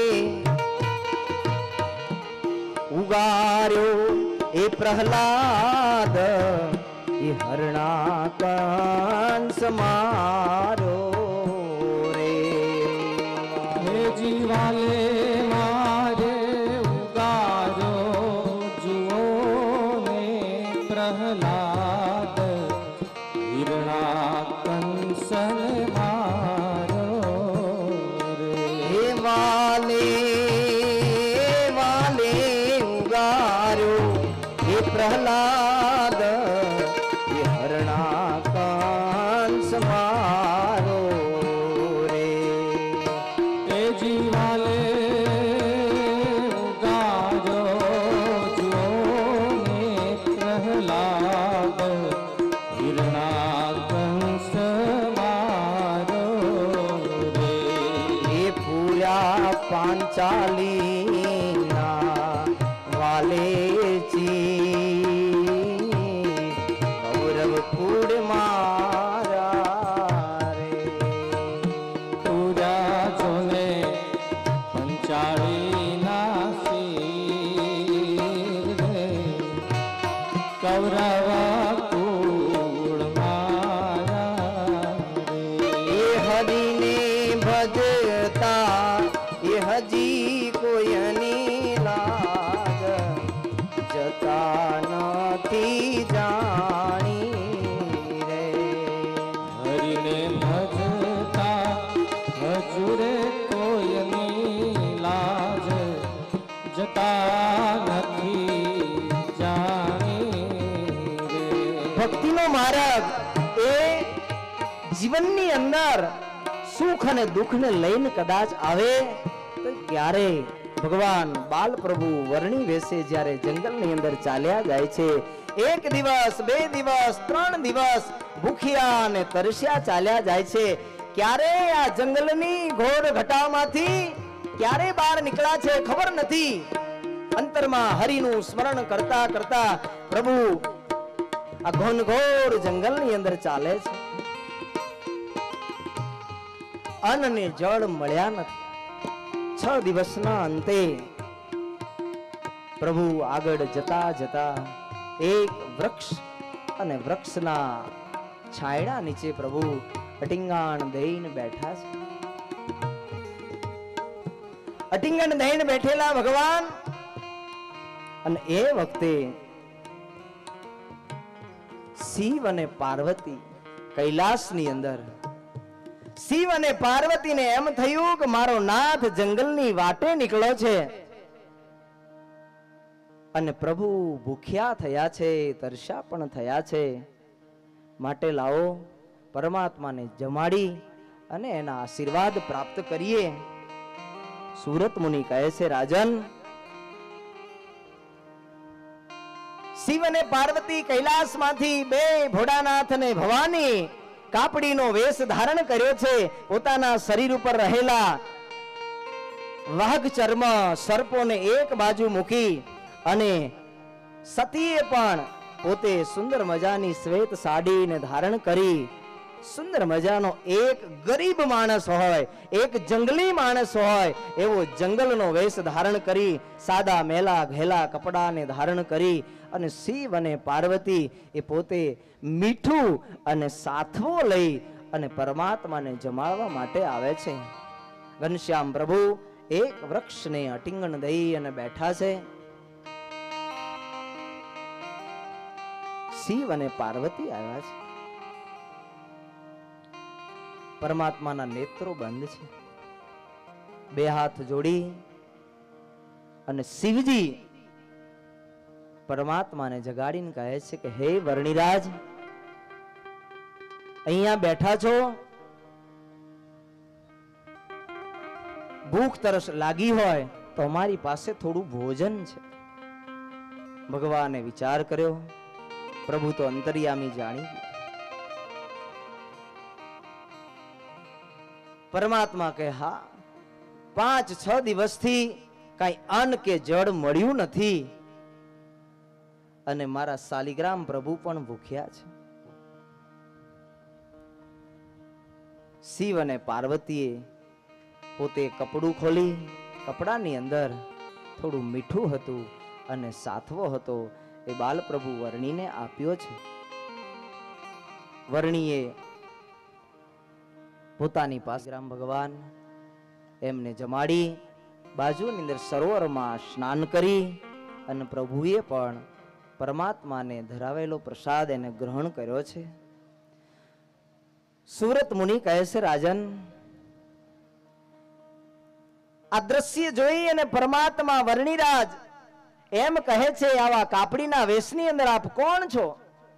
ઉગાર્યો એ પ્રહલાદ એ હરણા કંસ મારો રે. હે જીવાલે મારે ઉગારો જુઓ ને પ્રહલાદ હિરણા કંસન મારો રે. હે માલે માલે ઉગાર્યો એ પ્રહલાદ એ હરણા કંસ મારો રે. હે જીવાલે ઉગારો જુઓ ને પ્રહલાદ હિરણા કંસ મારો રે. એ પૂર્યા પાંચાલીના વાલેચી ગૌરવ કુળ મારા રે. પૂજા જોને પંચાળી ના શિર રે કૌરવ કુળ મારા રે. એ હરિને ભજતા એ હજી નથી કોઈની લાજ જતા નથી જાણી રે હરિને ભજતા હજુરે કોઈની લાજ જતા નથી જાણી રે ભક્તિનો માર્ગ એ જીવનની અંદર સુખ અને દુઃખને લઈને કદાચ આવે તો ક્યારે ભગવાન બાલ પ્રભુ વર્ણી વેશે જ્યારે જંગલની અંદર ચાલ્યા જાય છે એક દિવસ બે દિવસ ત્રણ દિવસ ભૂખ્યા અને તરસ્યા ચાલ્યા જાય છે ક્યારે આ જંગલની ઘોર ઘટામાંથી ક્યારે બહાર નીકળ્યા છે ખબર નથી અંતરમાં હરિનું સ્મરણ કરતા કરતા પ્રભુ આ ઘનઘોર જંગલની અંદર ચાલે છે અન્ન ને જળ મળ્યા નથી છ દિવસના અંતે પ્રભુ આગળ જતા જતા એક વૃક્ષ અને વૃક્ષના છાયડા નીચે પ્રભુ અટિંગાણ દઈને બેઠા છે અટિંગણ દઈને બેઠેલા ભગવાન અને એ વખતે શિવ અને પાર્વતી કૈલાસની અંદર શિવ અને પાર્વતીને એમ થયું કે મારો નાથ જંગલની વાટે નીકળ્યો છે અને પ્રભુ ભૂખ્યા થયા છે તરસ્યા પણ થયા છે માટે લાવો પરમાત્માને જમાડી અને એના આશીર્વાદ પ્રાપ્ત કરીએ સુરત મુનિ કહે છે રાજન શિવ અને પાર્વતી કૈલાસમાંથી બે ભોળાનાથ અને ભવાની કાપડીનો વેશ ધારણ કર્યો છે પોતાના શરીર ઉપર રહેલા વાઘ ચર્મ સર્પોને એક બાજુ મૂકી અને સતીએ પણ પોતે સુંદર મજાની શ્વેત સાડીને ધારણ કરી સુંદર મજાનો એક ગરીબ માણસ હોય એક જંગલી માણસ હોય એવો જંગલનો વેશ ધારણ કરી સાદા મેલા ઘેલા કપડાને ધારણ કરી અને શિવ અને પાર્વતી એ પોતે મીઠું અને સાથવો લઈ અને પરમાત્માને જમાડવા માટે આવે છે ઘનશ્યામ પ્રભુ એક વૃક્ષને અટિંગણ દઈ અને બેઠા છે શિવ અને પાર્વતી આવ્યા છે પરમાત્માના નેત્રો બંધ છે બે હાથ જોડી અને શિવજી પરમાત્માને જગાડીને કહે છે કે હે વર્ણિરાજ અહીંયા બેઠા છો ભૂખ તરસ લાગી હોય તો અમારી પાસે થોડું ભોજન છે ભગવાને વિચાર કર્યો પ્રભુ તો અંતર્યામી જાણી ગયા પરમાત્મા કહે હા પાંચ છ દિવસથી કઈ અન્ન કે જળ મળ્યું નથી અને મારા શાલિગ્રામ પ્રભુ પણ ભૂખ્યા છે શિવ અને પાર્વતીએ પોતે કપડું ખોલી કપડાની અંદર થોડું મીઠું હતું અને સાથવો હતો એ બાલપ્રભુ વર્ણીને આપ્યો છે વર્ણીએ પોતાની પાસે રામ ભગવાન એમને જમાડી બાજુની અંદર સરોવરમાં સ્નાન કરી અને પ્રભુએ પણ પરમાત્માને ધરાવેલો પ્રસાદ એને ગ્રહણ કર્યો છે સુરત મુનિ કહે છે રાજન આ દ્રશ્ય જોઈ અને પરમાત્મા વર્ણિરાજ એમ કહે છે આવા કાપડીના વેશની અંદર આપ કોણ છો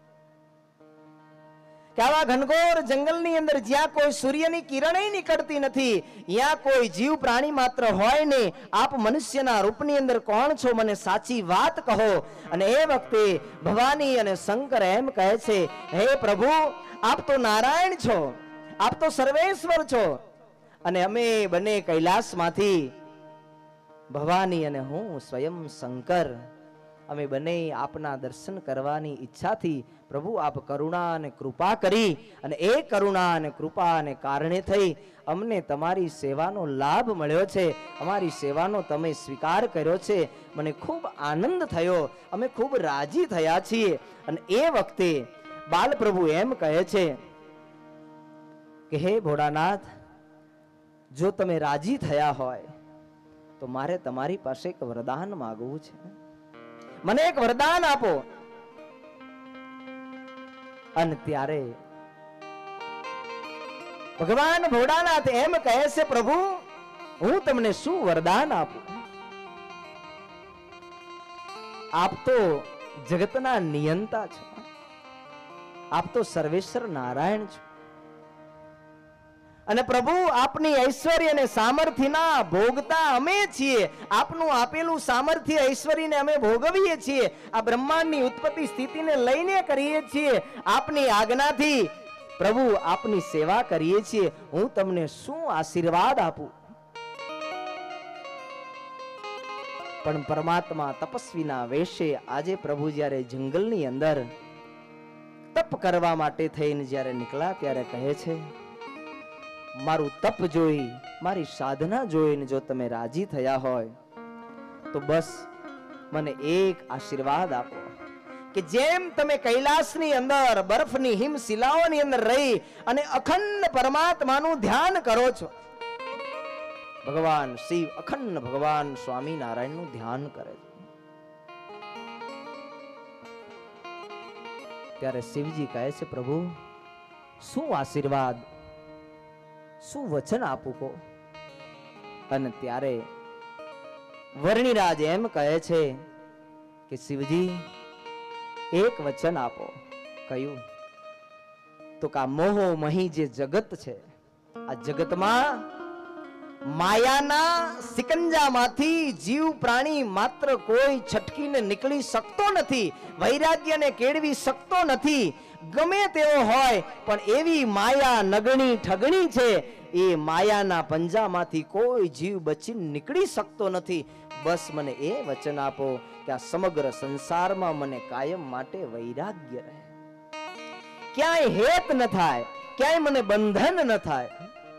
કે આવા ઘનઘોર જંગલની અંદર જ્યાં કોઈ સૂર્યની કિરણે નીકળતી નથી ત્યાં કોઈ જીવ પ્રાણી માત્ર હોય ને આપ મનુષ્યના રૂપની અંદર કોણ છો મને સાચી વાત કહો અને એ વખતે ભવાની અને શંકર એમ કહે છે હે પ્રભુ આપ તો નારાયણ છો આપ તો સર્વેશ્વર છો અને અમે બંને કૈલાસમાંથી ભવાની અને હું સ્વયં શંકર અમે બંને આપના દર્શન કરવાની ઈચ્છાથી પ્રભુ આપ કરુણા અને કૃપા કરી અને એ કરુણા અને કૃપાને કારણે થઈ અમને તમારી સેવાનો લાભ મળ્યો છે અમારી સેવાનો તમે સ્વીકાર કર્યો છે મને ખૂબ આનંદ થયો અમે ખૂબ રાજી થયા છીએ અને એ વખતે બાલપ્રભુ એમ કહે છે કે હે ભોળાનાથ જો તમે રાજી થયા હોય તો મારે તમારી પાસે એક વરદાન માંગવું છે. મને એક વરદાન આપો. અને ત્યારે ભગવાન ભોળાનાથ એમ કહે છે, પ્રભુ હું તમને શું વરદાન આપું? આપ તો જગતના નિયંતા છો, આપ તો સર્વેશ્વર નારાયણ છો. અને પ્રભુ આપની ઐશ્વર્ય અને સામર્થ્યના ભોગતા અમે છીએ. આપનું આપેલું સામર્થ્ય ઐશ્વર્યને અમે ભોગવીએ છીએ. આ બ્રહ્માંડની ઉત્પત્તિ સ્થિતિને લઈને કરીએ છીએ. આપની આજ્ઞાથી પ્રભુ આપની સેવા કરીએ છીએ. હું તમને શું આશીર્વાદ આપું? પણ પરમાત્મા તપસ્વીના વેશે આજે પ્રભુ જ્યારે જંગલની અંદર તપ કરવા માટે થઈને જ્યારે નીકળ્યા ત્યારે કહે છે, મારું તપ જોઈ, મારી સાધના જોઈને જો તમે રાજી થયા હોય તો બસ મને એક આશીર્વાદ આપો કે જેમ તમે કૈલાસની અંદર બરફની હિમશિલાઓની અંદર રહી અને અખંડ પરમાત્માનું ધ્યાન કરો છો, ભગવાન શિવ અખંડ ભગવાન સ્વામિનારાયણનું ધ્યાન કરે છે, ત્યારે શિવજી કહે છે, પ્રભુ શું આશીર્વાદ, શું વચન આપું કો? અને ત્યારે વર્ણિરાજ એમ કહે છે કે શિવજી એક વચન આપો. કયું? તો કે આ મોહ મહી જે જગત છે, આ જગતમાં માયાના સિકંજામાંથી જીવ પ્રાણી માત્ર કોઈ છટકીને નીકળી શકતો નથી, વૈરાગ્યને કેળવી શકતો નથી. ગમે તેવો હોય પણ એવી માયા નગણી ઠગણી છે, એ માયાના પંજામાંથી કોઈ જીવ બચી નીકળી શકતો નથી. બસ મને એ વચન આપો કે આ સમગ્ર સંસારમાં મને કાયમ માટે વૈરાગ્ય રહે, ક્યાંય હેત ન થાય, ક્યાંય મને બંધન ન થાય.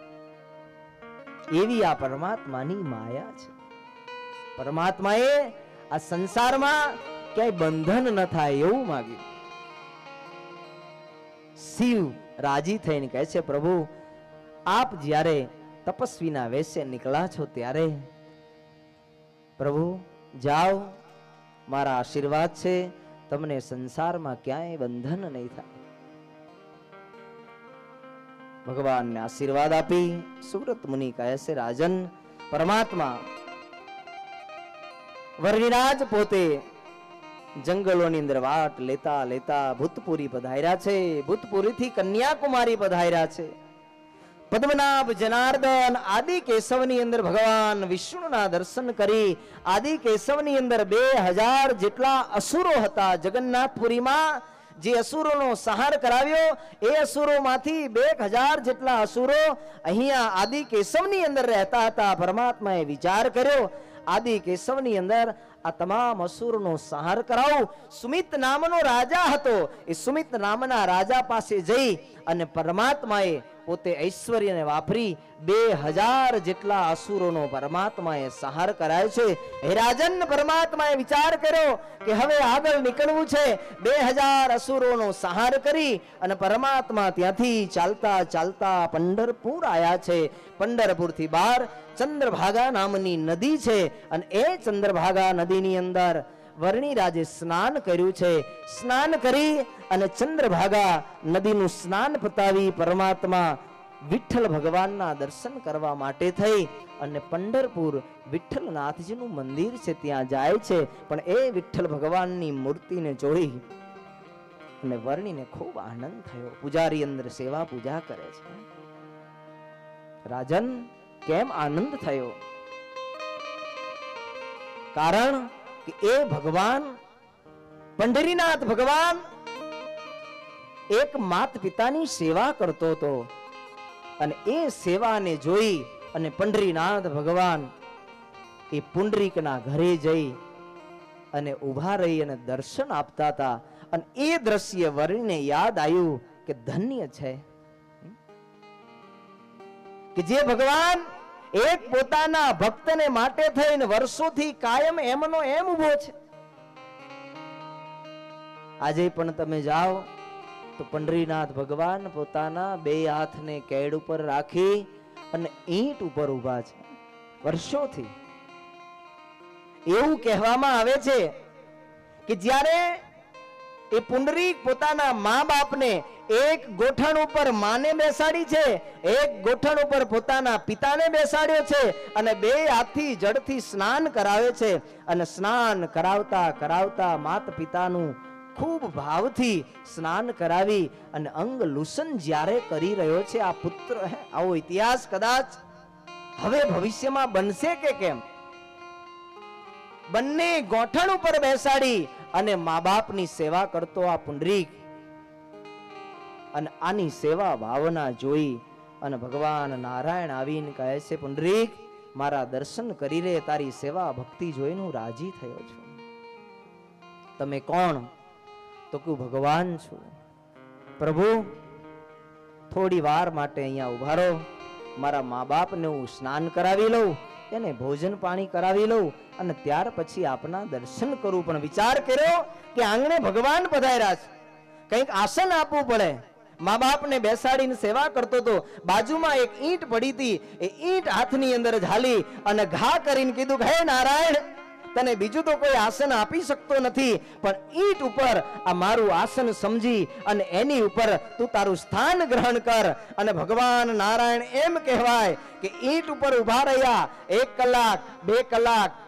એવી આ પરમાત્માની માયા છે. પરમાત્માએ આ સંસારમાં ક્યાંય બંધન ન થાય એવું માંગ્યું. શિવ રાજી થઈને કહે છે, પ્રભુ આપ જ્યારે તપસ્વીના વેશે નીકળ્યા છો ત્યારે પ્રભુ જાઓ, મારા આશીર્વાદ છે, તમને સંસારમાં ક્યાંય બંધન નહીં થાય. ભગવાનને આશીર્વાદ આપી સુરત મુનિ કહે છે, રાજન પરમાત્મા વર્ણિરાજ પોતે જંગલોની અંદર વાટ લેતા લેતા ભૂતપુરી પધાર્યા છે. ભૂતપુરી થી કન્યાકુમારી પધાર્યા છે. પદ્મનાભ જનાર્દન આદિ કેશવની અંદર ભગવાન વિષ્ણુના દર્શન કરી આદિ કેશવની અંદર બે હજાર જેટલા અસુરો હતા. જગન્નાથપુરીમાં જે અસુરોનો સંહાર કરાવ્યો એ અસુરોમાંથી બે હજાર જેટલા અસુરો અહીંયા આદિ કેશવની અંદર રહેતા હતા. પરમાત્માએ વિચાર કર્યો આદિ કેશવની અંદર આ તમામ અસુરનો સંહાર કરાવું. સુમિત નામનો રાજા હતો. એ સુમિત નામના રાજા પાસે જઈ અને પરમાત્માએ પોતે ઐશ્વર્યને વાપરી બે હજાર જેટલા અસુરોનો પરમાત્માએ સંહાર કરાયો છે. હે રાજન, પરમાત્માએ વિચાર કર્યો કે હવે આગળ નીકળવું છે. બે હજાર અસુરોનો સંહાર કરી અને પરમાત્મા ત્યાંથી ચાલતા ચાલતા પંઢરપુર આયા છે. પંઢરપુરથી બહાર ચંદ્રભાગા નામની નદી છે અને એ ચંદ્રભાગા નદીની અંદર વર્ણિરાજે સ્નાન કર્યું છે. સ્નાન કરી અને ચંદ્રભાગા નદીનું સ્નાન પતાવી પરમાત્મા વિઠ્ઠલ ભગવાનના દર્શન કરવા માટે થઈ અને પંઢરપુર વિઠ્ઠલનાથજીનું મંદિર છે ત્યાં જાય છે. પણ એ વિઠ્ઠલ ભગવાનની મૂર્તિને જોઈ અને વર્ણિને ખૂબ આનંદ થયો. પૂજારી અંદર સેવા પૂજા કરે છે. રાજન, કેમ આનંદ થયો? કારણ કે એ ભગવાન પંઢરીનાથ ભગવાન એક માત પિતાની સેવા કરતો હતો અને એ સેવાને જોઈ અને પંઢરીનાથ ભગવાન એ પુંડરીકના ઘરે જઈ અને ઊભા રહી અને દર્શન આપતા હતા. અને એ દ્રશ્ય વર્ણિને યાદ આવ્યું કે ધન્ય છે કે જે ભગવાન એક પોતાના ભક્તને માટે થઈને વર્ષોથી કાયમ એમનો એમ ઉભો છે. આજે પણ તમે જાઓ તો પંઢરીનાથ ભગવાન પોતાના બે હાથને કેડ ઉપર રાખી અને ઈંટ ઉપર ઉભા છે વર્ષોથી. એવું કહેવામાં આવે છે કે જ્યારે એ પુંડરીક પોતાના મા બાપને એક ગોઠણ ઉપર માને બેસાડી છે, એક ગોઠણ ઉપર પોતાના પિતાને બેસાડ્યો છે અને બે હાથથી જળથી સ્નાન કરાવે છે. અને સ્નાન કરાવતા કરાવતા માતા પિતાનું ખૂબ ભાવથી સ્નાન કરાવી અને અંગ લુસન જ્યારે કરી રહ્યો છે આ પુત્ર, આવો ઇતિહાસ કદાચ હવે ભવિષ્યમાં બનશે કે કેમ? બંને ગોઠણ ઉપર બેસાડી અને મા બાપની સેવા કરતો આ પુંડરીક, અને આની સેવા ભાવના જોઈ અને ભગવાન નારાયણ આવીને કહે છે, પુંડરીક મારા દર્શન કરી રે, તારી સેવા ભક્તિ જોઈને હું રાજી થયો છું. તમે કોણ? તો કે ભગવાન છું. પ્રભુ થોડી વાર માટે અહીંયા ઉભા રહો, મારા મા બાપને હું સ્નાન કરાવી લઉં, એને ભોજન પાણી કરાવી લઉં અને ત્યાર પછી આપના દર્શન કરું. પણ વિચાર કર્યો કે આંગણે ભગવાન પધાર્યા છે, કંઈક આસન આપવું પડે. મા બાપને બેસાડીને સેવા કરતો તો બાજુમાં એક ઈંટ પડી હતી, એ ઈંટ હાથની અંદર ઝાલી અને ઘા કરીને કીધું, હે નારાયણ, તને બીજું તો કોઈ આસન આપી શકતો નથી, પણ ઈંટ ઉપર આ મારું આસન સમજી અને એની ઉપર તું તારું સ્થાન ગ્રહણ કર. અને ભગવાન નારાયણ એમ કહેવાય કે ઈંટ ઉપર ઉભા રહ્યા એક કલાક, બે કલાક,